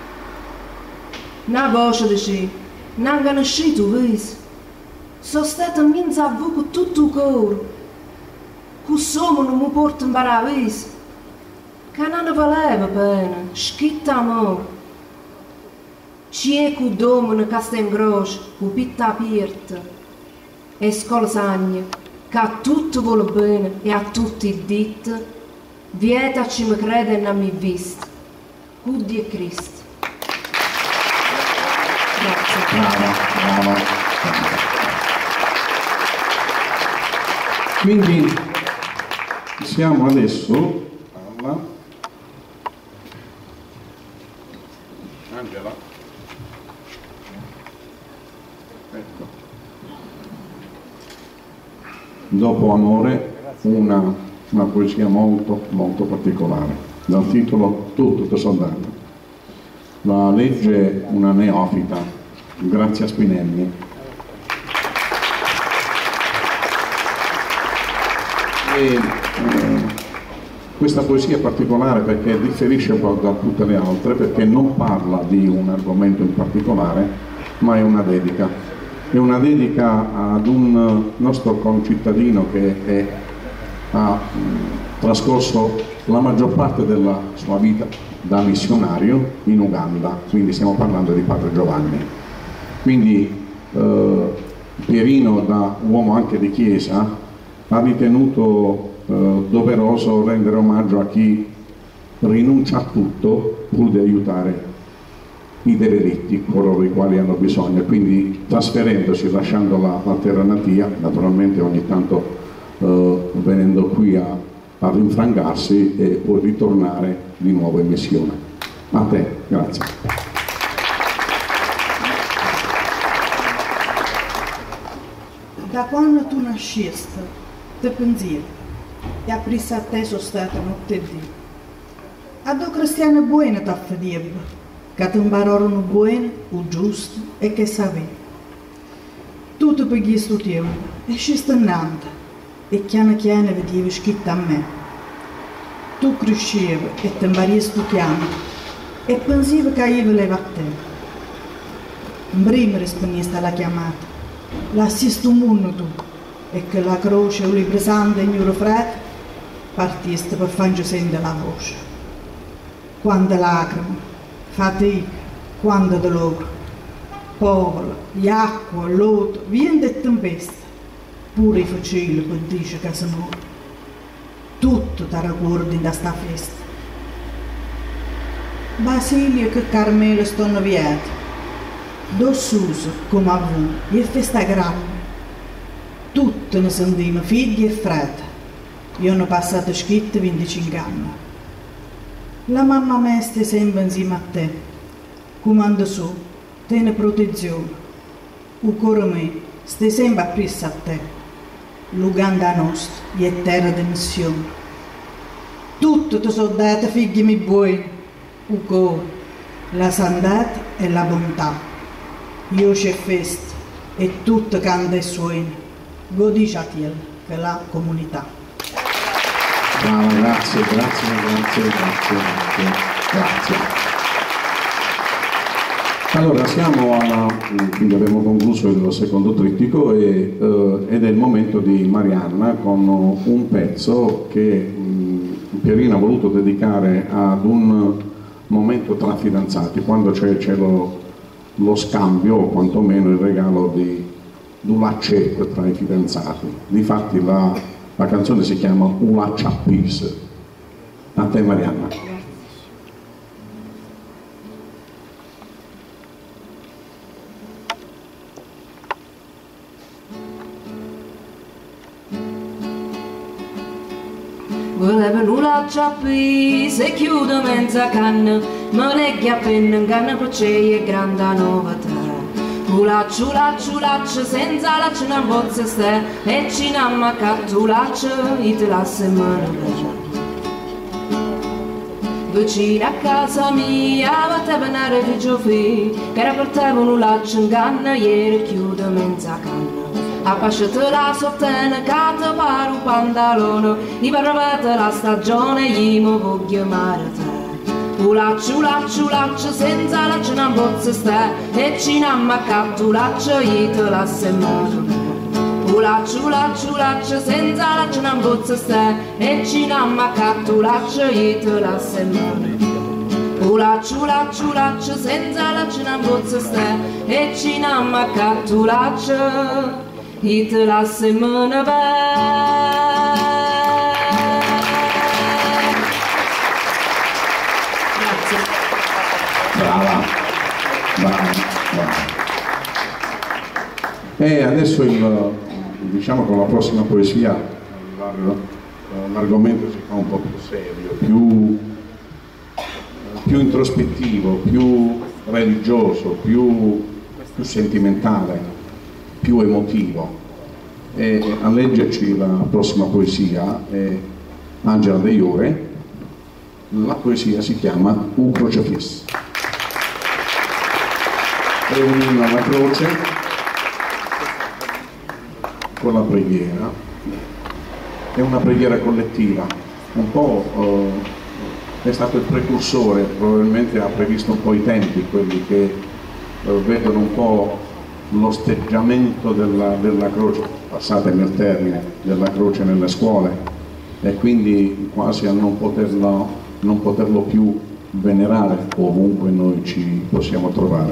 Una voce diceva, non conosci tu viso, sono stata in mezzo a voi con tutto il cuore. Questo uomo non mi porta in paradiso, che non valeva bene, scritto amore. C'è cu domine che sta in grosso, cu pitta aperta, e scolsagna, che a tutto vuole bene e a tutti dit, vieta ci mi crede e non mi vista. Cu di Cristo. Grazie. Brava. Quindi siamo adesso alla Angela. Ecco. Dopo Amore, una poesia molto particolare, dal titolo Tutto ti sono dato. La legge una neofita, Grazia Spinelli. Questa poesia è particolare perché differisce un po' da tutte le altre, perché non parla di un argomento in particolare, ma è una dedica. È una dedica ad un nostro concittadino che ha trascorso la maggior parte della sua vita da missionario in Uganda, quindi stiamo parlando di Padre Giovanni. Quindi Pierino, da uomo anche di chiesa, ha ritenuto doveroso rendere omaggio a chi rinuncia a tutto pur di aiutare i derelitti, coloro i quali hanno bisogno, quindi trasferendosi, lasciando la terra natia, naturalmente ogni tanto venendo qui a rinfrangarsi e poi ritornare di nuovo in missione. A te, grazie. Da quando tu nascesti, te pensieri e apprissa a te sono stata notte e dì. A due cristiani buoni ti affidievo, che ti impararono buoni, o giusto e che sapevi. Tu ti paghi sto tempo e scisti innanzi e piano piano vedevi scritto a me. Tu crescevi e ti impari sto chiamo e pensavi che io volevo a te. Prima rispondesti alla chiamata, l'assisto mondo tu, e che la croce o libro santo in giuro frate, partiste per farci sentire la voce. Quante lacrime, fatica, quanto dolore, povero, acqua, lodo, vento e tempesta, pure i fucili per dire che si muore. Tutto ti ricordi in questa festa. Basilio e Carmelo stanno viati, dossuso come a voi, e festa grande. Tutti ne sentivano figli e frate. Io ho passato scritto 25 anni. La mamma mia sta sempre insieme a te. Comando su, tiene protezione. Il cuore mio sta sempre appresso a te. L'Uganda nostra è terra di missione. Tutti ti sono dati figli miei buoni. Il cuore, la santità e la bontà. Io c'è festa e tutto canta e suona. Godici a te per la comunità. Brava, grazie. Allora siamo quindi abbiamo concluso il secondo trittico ed è il momento di Marianna con un pezzo che Pierina ha voluto dedicare ad un momento tra fidanzati, quando c'è lo scambio o quantomeno il regalo di l'accetto tra i fidanzati. Difatti la canzone si chiama Ulacia Peace. A te Marianna. Volevo l'Ulacia Peace e chiudo mezza canna, me leghi a penna in canna per c'è e grande novità. Ulaccia, senza laccia non bozza ste, e ci namma cattulaccia, e te la semana bella. Vicino a casa mia, batteva una religio che era portava un'ulaccia in canna, ieri chiude mezza canna. A pasce te la sottene, che te pare un pantalone, e per la stagione, gli mi voglio amare te. Ulaccia, senza laccia non bozza sta, e ci namma cattulaccia, e te la semana. Ulaccio, senza laccio non bozza sta, e ci n'ammaccato laccio e te la semana. Ulaccio, senza laccio non bozza sta, e ci n'ammaccato laccio e te la semana. Grazie. Brava. E adesso diciamo con la prossima poesia l'argomento si fa un po' più serio, più introspettivo, più religioso, più sentimentale, più emotivo. E a leggerci la prossima poesia è Angela De Jure. La poesia si chiama Un crocefisso. È una croce con la preghiera, è una preghiera collettiva, un po' è stato il precursore, probabilmente ha previsto un po' i tempi, quelli che vedono un po' l'osteggiamento della croce, passatemi il termine, della croce nelle scuole, e quindi quasi a non poterlo più venerare ovunque noi ci possiamo trovare.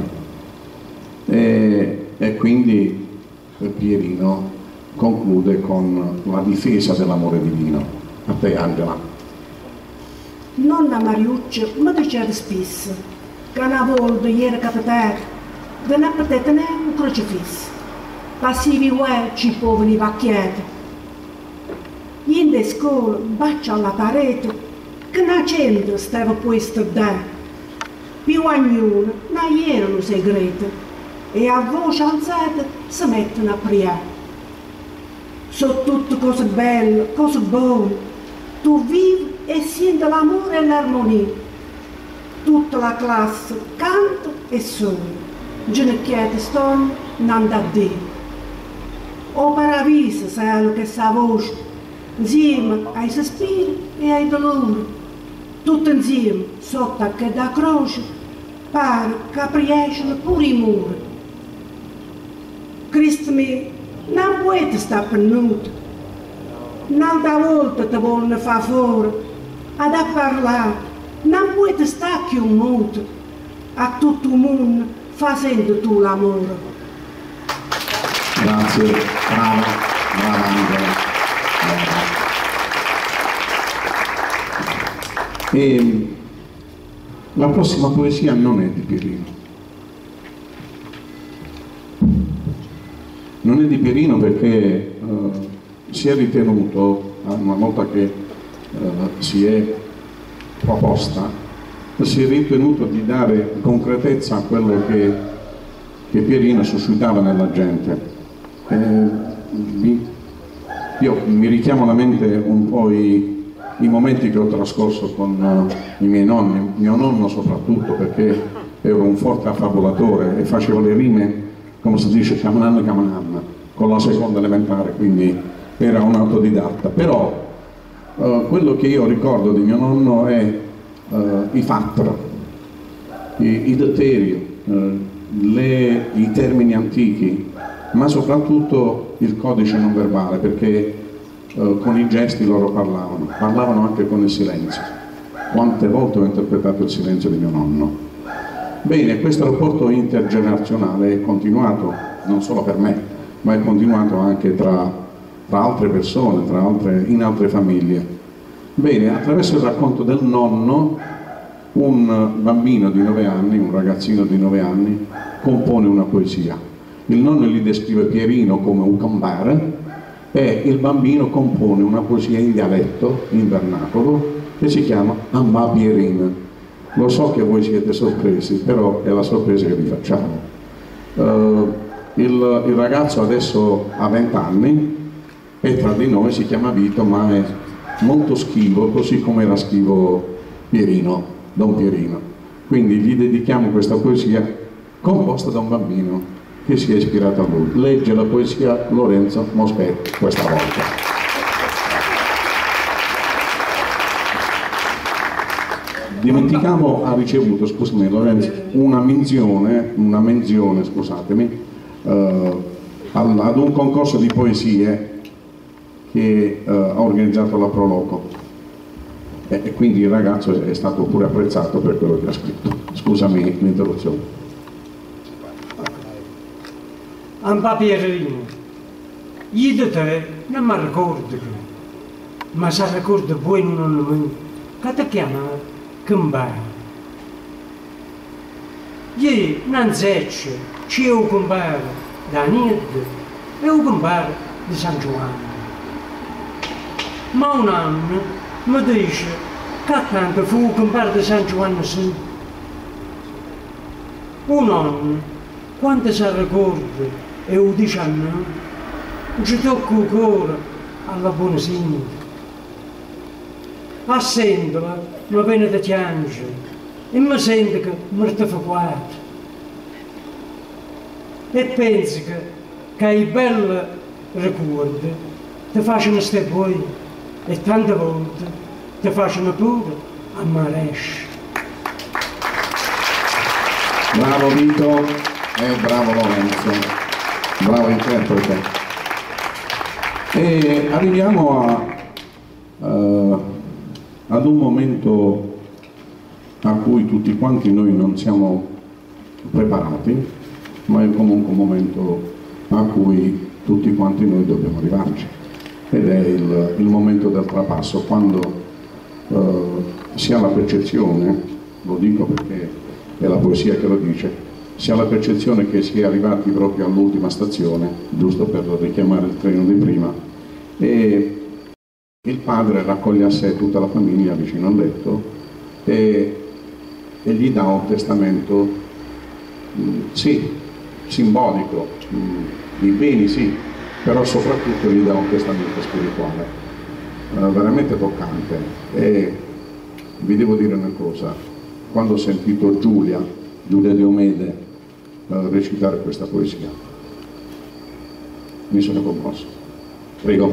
E quindi Pierino conclude con la difesa dell'amore divino. A te, Angela. Nonna Mariuccia mi diceva spesso che una volta gli era capitato di non poter tenere un crocifisso. Passivi uè ci può venire vacchiato. In de scuola bacia alla parete che una gente stava posto da. Più ognuno non erano segreti e a voce alzata si mettono a pregare. Sono tutte cose belle, cose buone. Tu vivi e senti l'amore e l'armonia. Tutta la classe canta e suona. Ginocchiate stanno, non da Dio. O paradiso, sai che sa voce, insieme ai sospiri e ai dolori. Tutto insieme, sotto a che da croce, pare che apriescono pure i muri. Cristo mio, non puoi stare pennuto, non da volta ti vogliono fare fuori, ad a parlare, non puoi stare più muto, a tutto il mondo facendo tu l'amore. Grazie, brava Angela. E la prossima poesia non è di Pierino. Non è di Pierino perché si è ritenuto, una volta che si è proposta, si è ritenuto di dare concretezza a quello che Pierino suscitava nella gente. Io mi richiamo alla mente un po' i momenti che ho trascorso con i miei nonni, mio nonno soprattutto, perché ero un forte affabulatore e facevo le rime, come si dice, camananna, con la seconda elementare, quindi era un autodidatta. Però quello che io ricordo di mio nonno è i fatra, i deuterio, i termini antichi, ma soprattutto il codice non verbale, perché con i gesti loro parlavano anche con il silenzio. Quante volte ho interpretato il silenzio di mio nonno. Bene, questo rapporto intergenerazionale è continuato non solo per me, ma è continuato anche tra altre persone, in altre famiglie. Bene, attraverso il racconto del nonno, un bambino di 9 anni, un ragazzino di 9 anni, compone una poesia. Il nonno gli descrive Pierino come un cambare e il bambino compone una poesia in dialetto, in vernacolo, che si chiama Amba Pierin. Lo so che voi siete sorpresi, però è la sorpresa che vi facciamo. Il ragazzo adesso ha 20 anni e tra di noi si chiama Vito, ma è molto schivo, così come era schivo Pierino, Don Pierino. Quindi gli dedichiamo questa poesia composta da un bambino che si è ispirato a lui. Legge la poesia Lorenzo Moschetti questa volta. Dimenticavo, ha ricevuto, scusami Lorenzo, una menzione, scusatemi, ad un concorso di poesie che ha organizzato la Proloco, e quindi il ragazzo è stato pure apprezzato per quello che ha scritto. Scusami l'interruzione. Anpa Pierino, io di te non mi ricordo, ma si ricorda poi in un nome che ti chiama Compare. Io non so c'è un compare da niente e un compare di San Giovanni. Ma un anno mi dice che tanto fu un compare di San Giovanni sì. Un anno, quando si ricorda e lo dice a noi, ci tocca il cuore alla buona signora. A sentirla mi viene da piangere e mi sento che mi rifacquato. E penso che i belli ricordi ti facciano stare poi e tante volte ti facciano pure ammaresce. Bravo Vito e bravo Lorenzo, bravo interprete. E arriviamo ad un momento a cui tutti quanti noi non siamo preparati, ma è comunque un momento a cui tutti quanti noi dobbiamo arrivarci, ed è il momento del trapasso, quando si ha la percezione, lo dico perché è la poesia che lo dice, si ha la percezione che si è arrivati proprio all'ultima stazione, giusto per richiamare il treno di prima, e il padre raccoglie a sé tutta la famiglia vicino al letto e gli dà un testamento, sì, simbolico, i beni sì, però soprattutto gli dà un testamento spirituale, veramente toccante. E vi devo dire una cosa, quando ho sentito Giulia Diomede recitare questa poesia, mi sono commosso. Prego.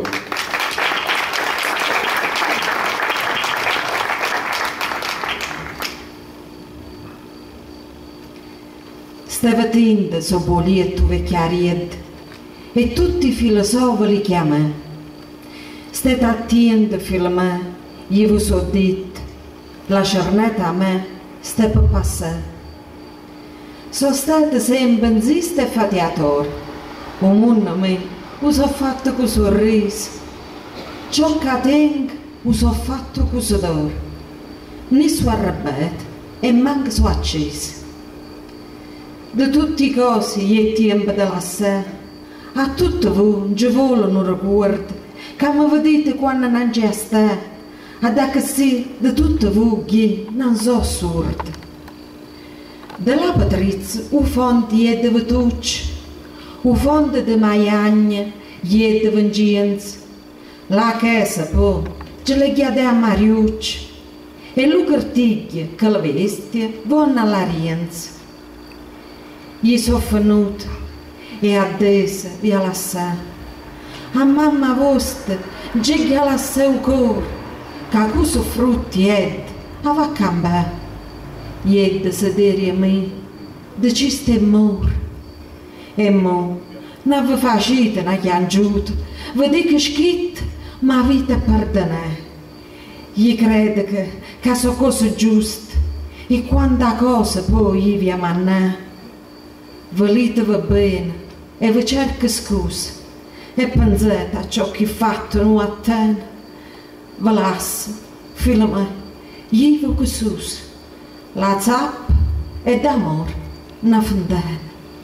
Stamattina so bolietto vecchiariet e tutti i filosofi li chiamano. State attenti, figlio me, io vi so detto, la giornata a me sta per passare. Sono stata sempre benzista e fatiatore, un mondo a me us ho fatto con sorriso, ciò che tengo us ho fatto con sudore, ne so arrabbiato e manco so acceso. Di tutte le cose è tempo della sera, a tutti voi ci vuole un ricordo, che mi vedete quando non c'è sta, ad che sì, di tutti voi che non so sordo. Della Patrizia, o fonte è di Vitucci, o fonte di Maiagna, è di Vincenzo, la chiesa poi, ce la chiede a Mariucci, e Lucartiglia, che la bestia, vanno alla Rienza. Gli sono venuto e adesso vi ha lasciato. A mamma vostra, già gli ha lasciato il cuore, che questo frutti è, aveva cambiato. Gli da sedere a me, di ci sta amore. E mo, non vi facete una chiangiuta, vi dico scritto, ma avete perdonato. Gli credo che sono cose giuste, e quando a cosa poi vi ammanna. Volitevi bene e vi cerca scusa e pensate a ciò che fatto non a te. Vi lascio, figlio mio, io vi Gesù, la zappa e d'amore una fondana.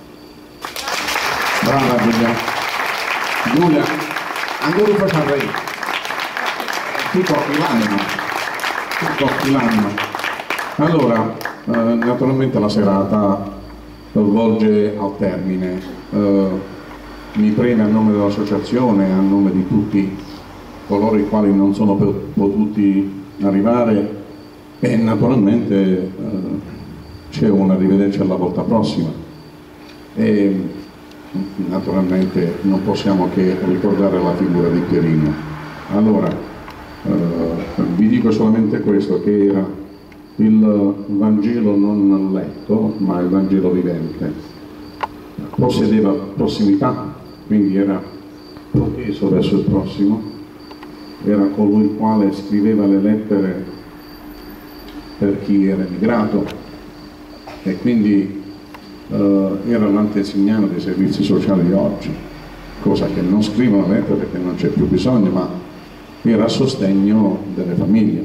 Brava Giulia. Giulia, ancora facciamo lei. Tu tocchi l'anima. Tu tocchi l'anima. Allora, naturalmente la serata volge al termine. Mi preme a nome dell'associazione, a nome di tutti coloro i quali non sono potuti arrivare, e naturalmente c'è un arrivederci alla volta prossima, e naturalmente non possiamo che ricordare la figura di Pierino. Allora vi dico solamente questo, che era il Vangelo non letto, ma il Vangelo vivente. Possedeva prossimità, quindi era proteso verso il prossimo, era colui il quale scriveva le lettere per chi era emigrato e quindi era l'antesignano dei servizi sociali di oggi, cosa che non scrivono lettere perché non c'è più bisogno, ma era a sostegno delle famiglie.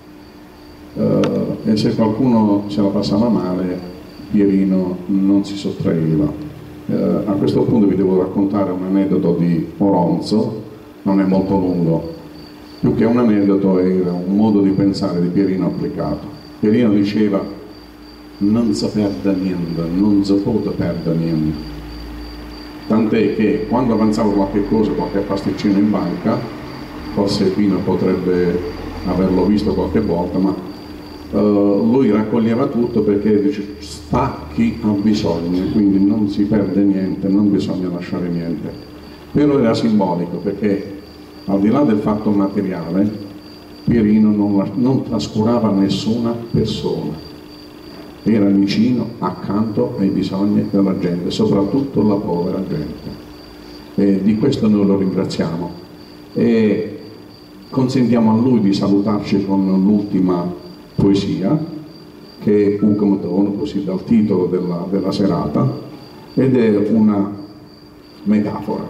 E se qualcuno se la passava male, Pierino non si sottraeva. A questo punto vi devo raccontare un aneddoto di Oronzo, non è molto lungo, più che un aneddoto era un modo di pensare di Pierino applicato. Pierino diceva: non si perde niente, non si può perdere niente. Tant'è che quando avanzava qualche cosa, qualche pasticcino in banca, forse Pino potrebbe averlo visto qualche volta, ma lui raccoglieva tutto perché dice sta chi ha bisogno, quindi non si perde niente, non bisogna lasciare niente. Però era simbolico perché al di là del fatto materiale Pierino non trascurava nessuna persona, era vicino, accanto ai bisogni della gente, soprattutto la povera gente, e di questo noi lo ringraziamo e consentiamo a lui di salutarci con l'ultima poesia, che è Ucamton, così dal titolo della serata, ed è una metafora.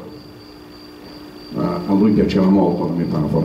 A lui piaceva molto la metafora.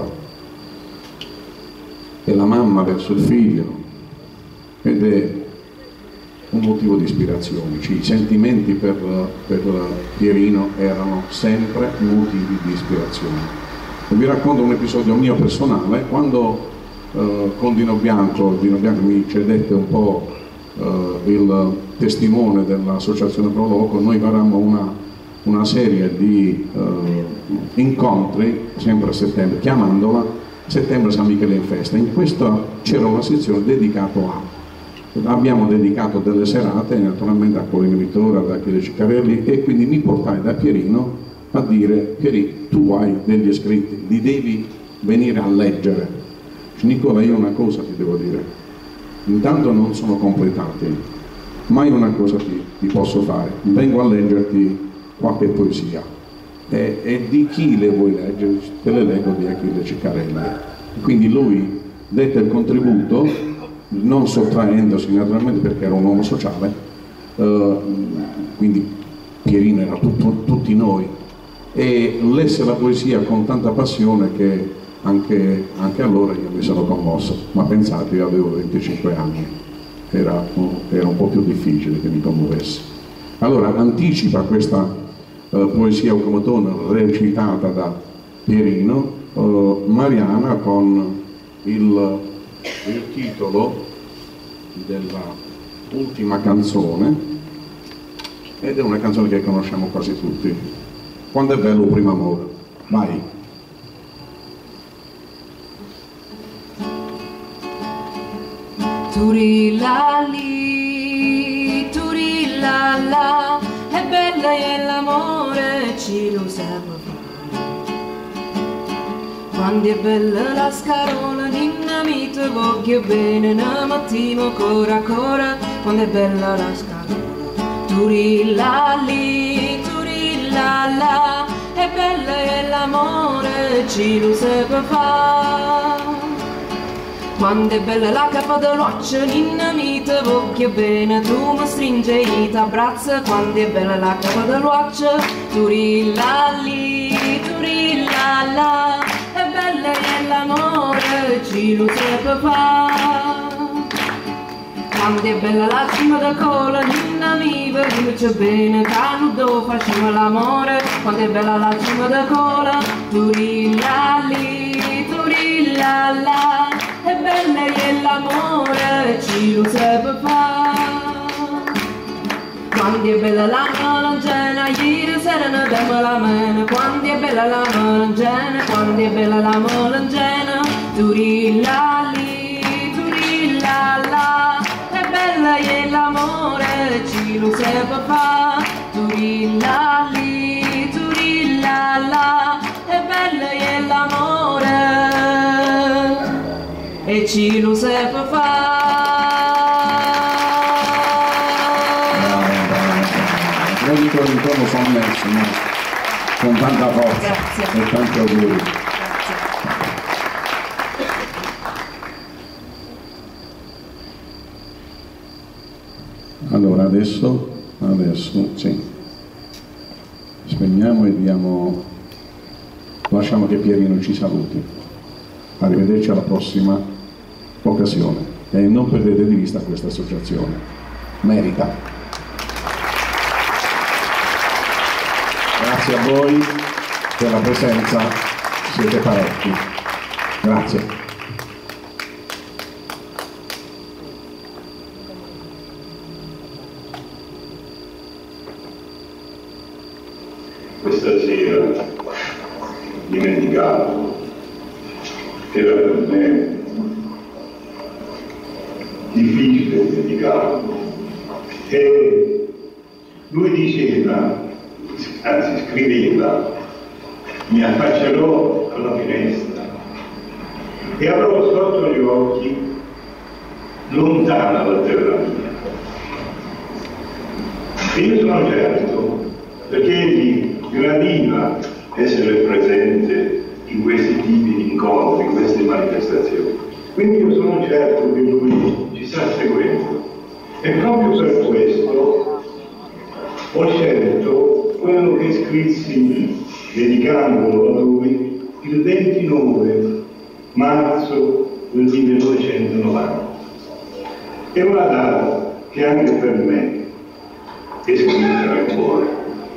È la mamma verso il figlio ed è un motivo di ispirazione. I sentimenti per Pierino erano sempre motivi di ispirazione. E vi racconto un episodio mio personale. Quando con Dino Bianco mi cedette un po' il testimone dell'associazione Pro Loco, noi farammo una serie di incontri sempre a settembre, chiamandola Settembre San Michele in Festa. In questa c'era una sezione dedicata abbiamo dedicato delle serate naturalmente a Colino Vittoria, ad Achille Ciccarelli, e quindi mi portai da Pierino a dire: Pieri, tu hai degli scritti, li devi venire a leggere. Nicola, io una cosa ti devo dire, intanto non sono completati, ma io una cosa ti posso fare, vengo a leggerti qualche poesia, e di chi le vuoi leggere? Te le leggo di Achille Ciccarelli. Quindi lui dette il contributo, non sottraendosi naturalmente perché era un uomo sociale, quindi Pierino era tutti noi, e lesse la poesia con tanta passione che anche allora io mi sono commosso, ma pensate, io avevo 25 anni, era un po' più difficile che mi commuovessi. Allora anticipa questa poesia Ucamton recitata da Pierino, Mariana, con il titolo della ultima canzone, ed è una canzone che conosciamo quasi tutti: Quando è bello primo amore. Vai. Turilali, turilala, è bella e l'amore ci lo serve. Quando è bella la scarola, dinamite voglio bene, ne mattino cora cora, quando è bella la scarola. Turilali, turilala, è bella e l'amore ci lo serve fa. Quando è bella la capa dell'occhio, l'inamita voglio bene, tu mi stringi e ti abbraccia. Quando è bella la capa dell'occhio, turilali, turilala, è bella e l'amore ci lo serve fa. Quando è bella la cima da cola, l'inamita voglio bene, canudo facciamo l'amore. Quando è bella la cima da cola, turilali, turilala, è bella e l'amore ci lo serve fa. Quando è bella la malangena, ieri sera ne dammo la mano. Quando è bella la malangena, quando è bella la malangena, turilali, turilala, è bella e l'amore ci lo serve fa. Turilali, turilala, è bella e l'amore e ci lo serve Io dico l'intorno sono messo, con tanta forza. Grazie. E tanti auguri. Allora adesso sì, spegniamo e lasciamo che Pierino ci saluti. Arrivederci alla prossima occasione e non perdete di vista questa associazione, merita. Grazie a voi per la presenza, siete parecchi. Grazie. Questa sera dimenticato era per me difficile dimenticarlo, e lui diceva, anzi scriveva: mi affaccerò alla finestra e avrò sotto gli occhi lontana la terra mia. E io sono certo, perché egli gradiva essere presente in questi tipi di incontri, in queste manifestazioni. Quindi io sono certo che lui ci sta seguendo. E proprio per questo ho scelto quello che scrissi dedicandolo a lui il 29 marzo del 1990. È una data che anche per me è scritta nel cuore.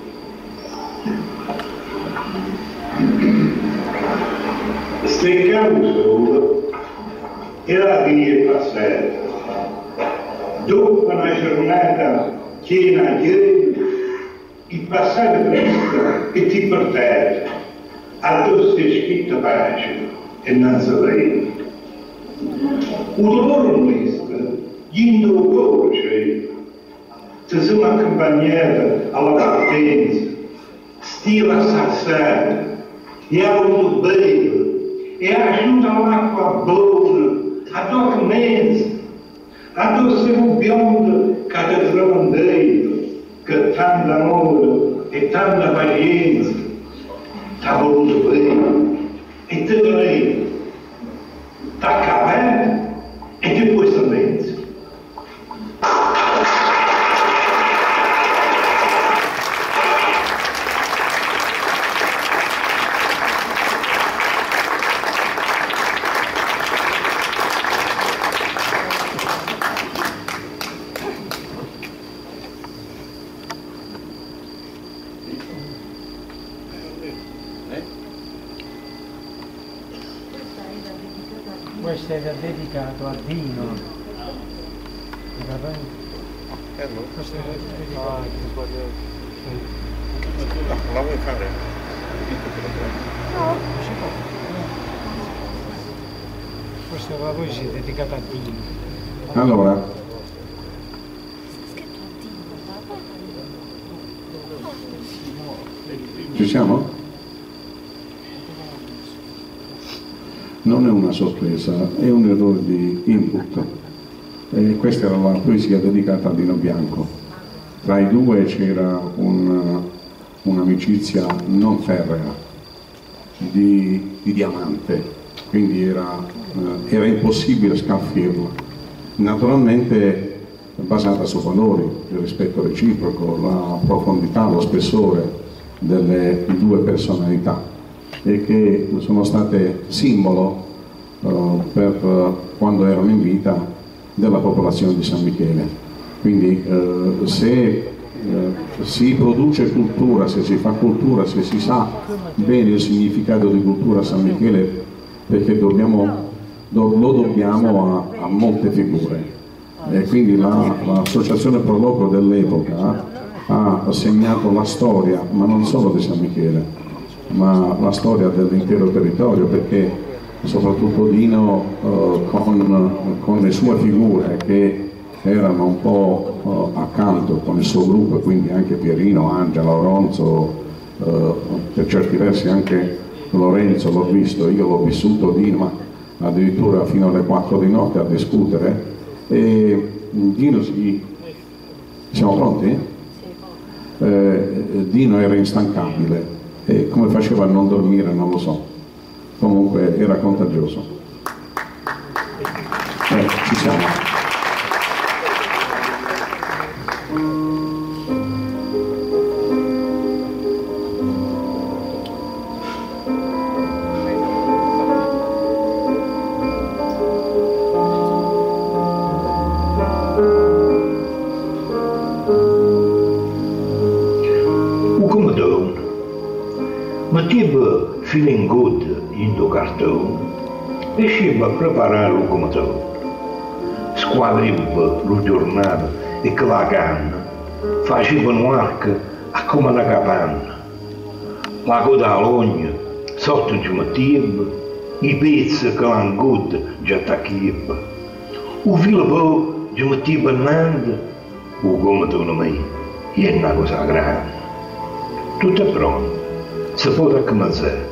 Steccando era la via passata. Dopo una giornata piena di gelo, il passaggio presto e ti portavi addosso scritto pace e non sapevi. Un loro questo, gli indolce, ti sono accompagnati alla partenza, stile assassino, e ha avuto bello, e ha asciutto l'acqua buona, a tocca mezzo, a dosse un biondo che ti trovandeva, che tanto amore e tanta pazienza ti ha voluto bene, e ti voleva, ti ha cavato e ti puoi sta mezzo. Questo era dedicato a Dino. Questo era dedicato No, la vuoi fare? No, si può. Questa è la poesia dedicata a Dino. Allora, ci siamo? Non è una sorpresa, è un errore di input. Questa era la poesia dedicata a Dino Bianco. Tra i due c'era un'amicizia non ferrea, di diamante, quindi era impossibile scalfirla. Naturalmente basata su valori, il rispetto reciproco, la profondità, lo spessore delle due personalità, e che sono state simbolo per quando erano in vita della popolazione di San Michele. Quindi se si produce cultura, se si fa cultura, se si sa bene il significato di cultura a San Michele, perché lo dobbiamo a molte figure. E quindi l'associazione Pro Loco dell'epoca ha segnato la storia, ma non solo di San Michele, ma la storia dell'intero territorio, perché soprattutto Dino con le sue figure che erano un po' accanto con il suo gruppo, e quindi anche Pierino, Angela, Oronzo, per certi versi anche Lorenzo l'ho visto, io l'ho vissuto, Dino, ma addirittura fino alle 4 di notte a discutere, e Dino siamo pronti? Dino era instancabile, e come faceva a non dormire non lo so, comunque era contagioso. Ci siamo. Feeling good in do cartone e sceva a preparare il comatone. Squadriva lo giornale e che la canna faceva un arco a come una capanna. La coda all'ogna sotto ci metteva i pezzi che l'han good già tacchiva. O filo po ci metteva innanzi o comatone mio è una cosa grande. Tutto è pronto, si può raccomanzare.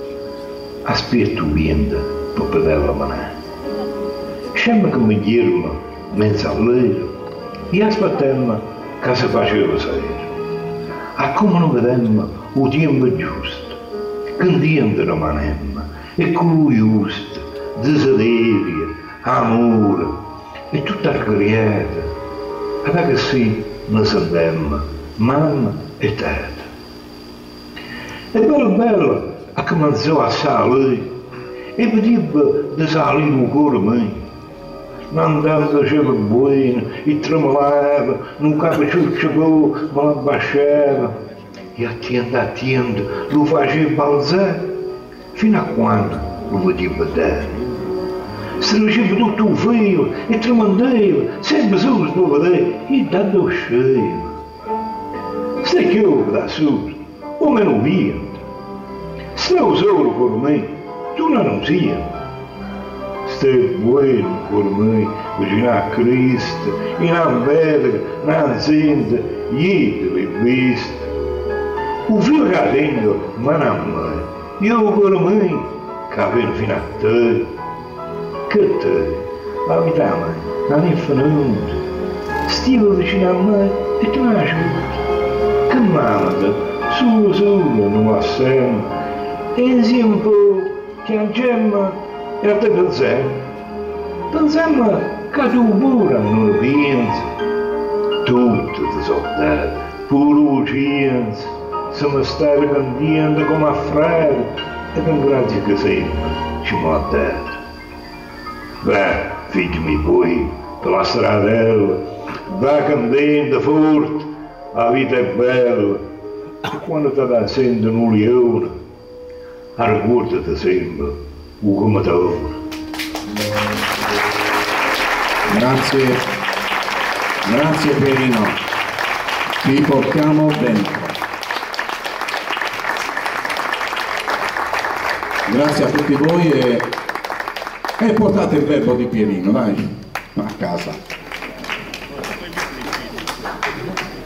Aspetto il vento per poterla manare. Sembra che mi dirmi mezzo all'aria e aspettiamo che si faceva sera. A come non vedemmo il tempo giusto, che niente rimanemmo, e con lo giusto, desiderio, amore, e tutta la creata, e che sì, ne sentemmo, mamma e tata. E bello, a cominciò a salire e vedeva di salire il cuore mio. Andando faceva buono e tremolava, non capiva ciò ma la baciava e attendo lo faceva balzare fino a quando lo vedeva dare. Stringeva tutto un filo e tremandava sempre solo per vedere e da dove sceva. Stai chiuso da solo, o meno via. Stai solo con me, tu non sia. Stai buono con me, vicino a Cristo, e non vede, non sente, niente l'hai visto. Un figlio che attendo, ma non me, io con me, che vedo fino a te. Che te, la vita a me, non è finita. Stiva vicino a me e ti aiuta. Che mamma, solo, non va sempre. E insieme un po' piangemmo e a te pensiamo che tu pure non lo pensi. Tutto ti so dato, pure scienza, siamo stati contenti come a fratelli e per grazie che sempre ci mi ha dato. Beh, figli poi, per la stradella, va contento, forte, la vita è bella, e quando ti dà sempre un leone, ricordati sempre un comatore. Grazie Pierino, ti portiamo dentro. Grazie a tutti voi e portate il verbo di Pierino, dai, a casa.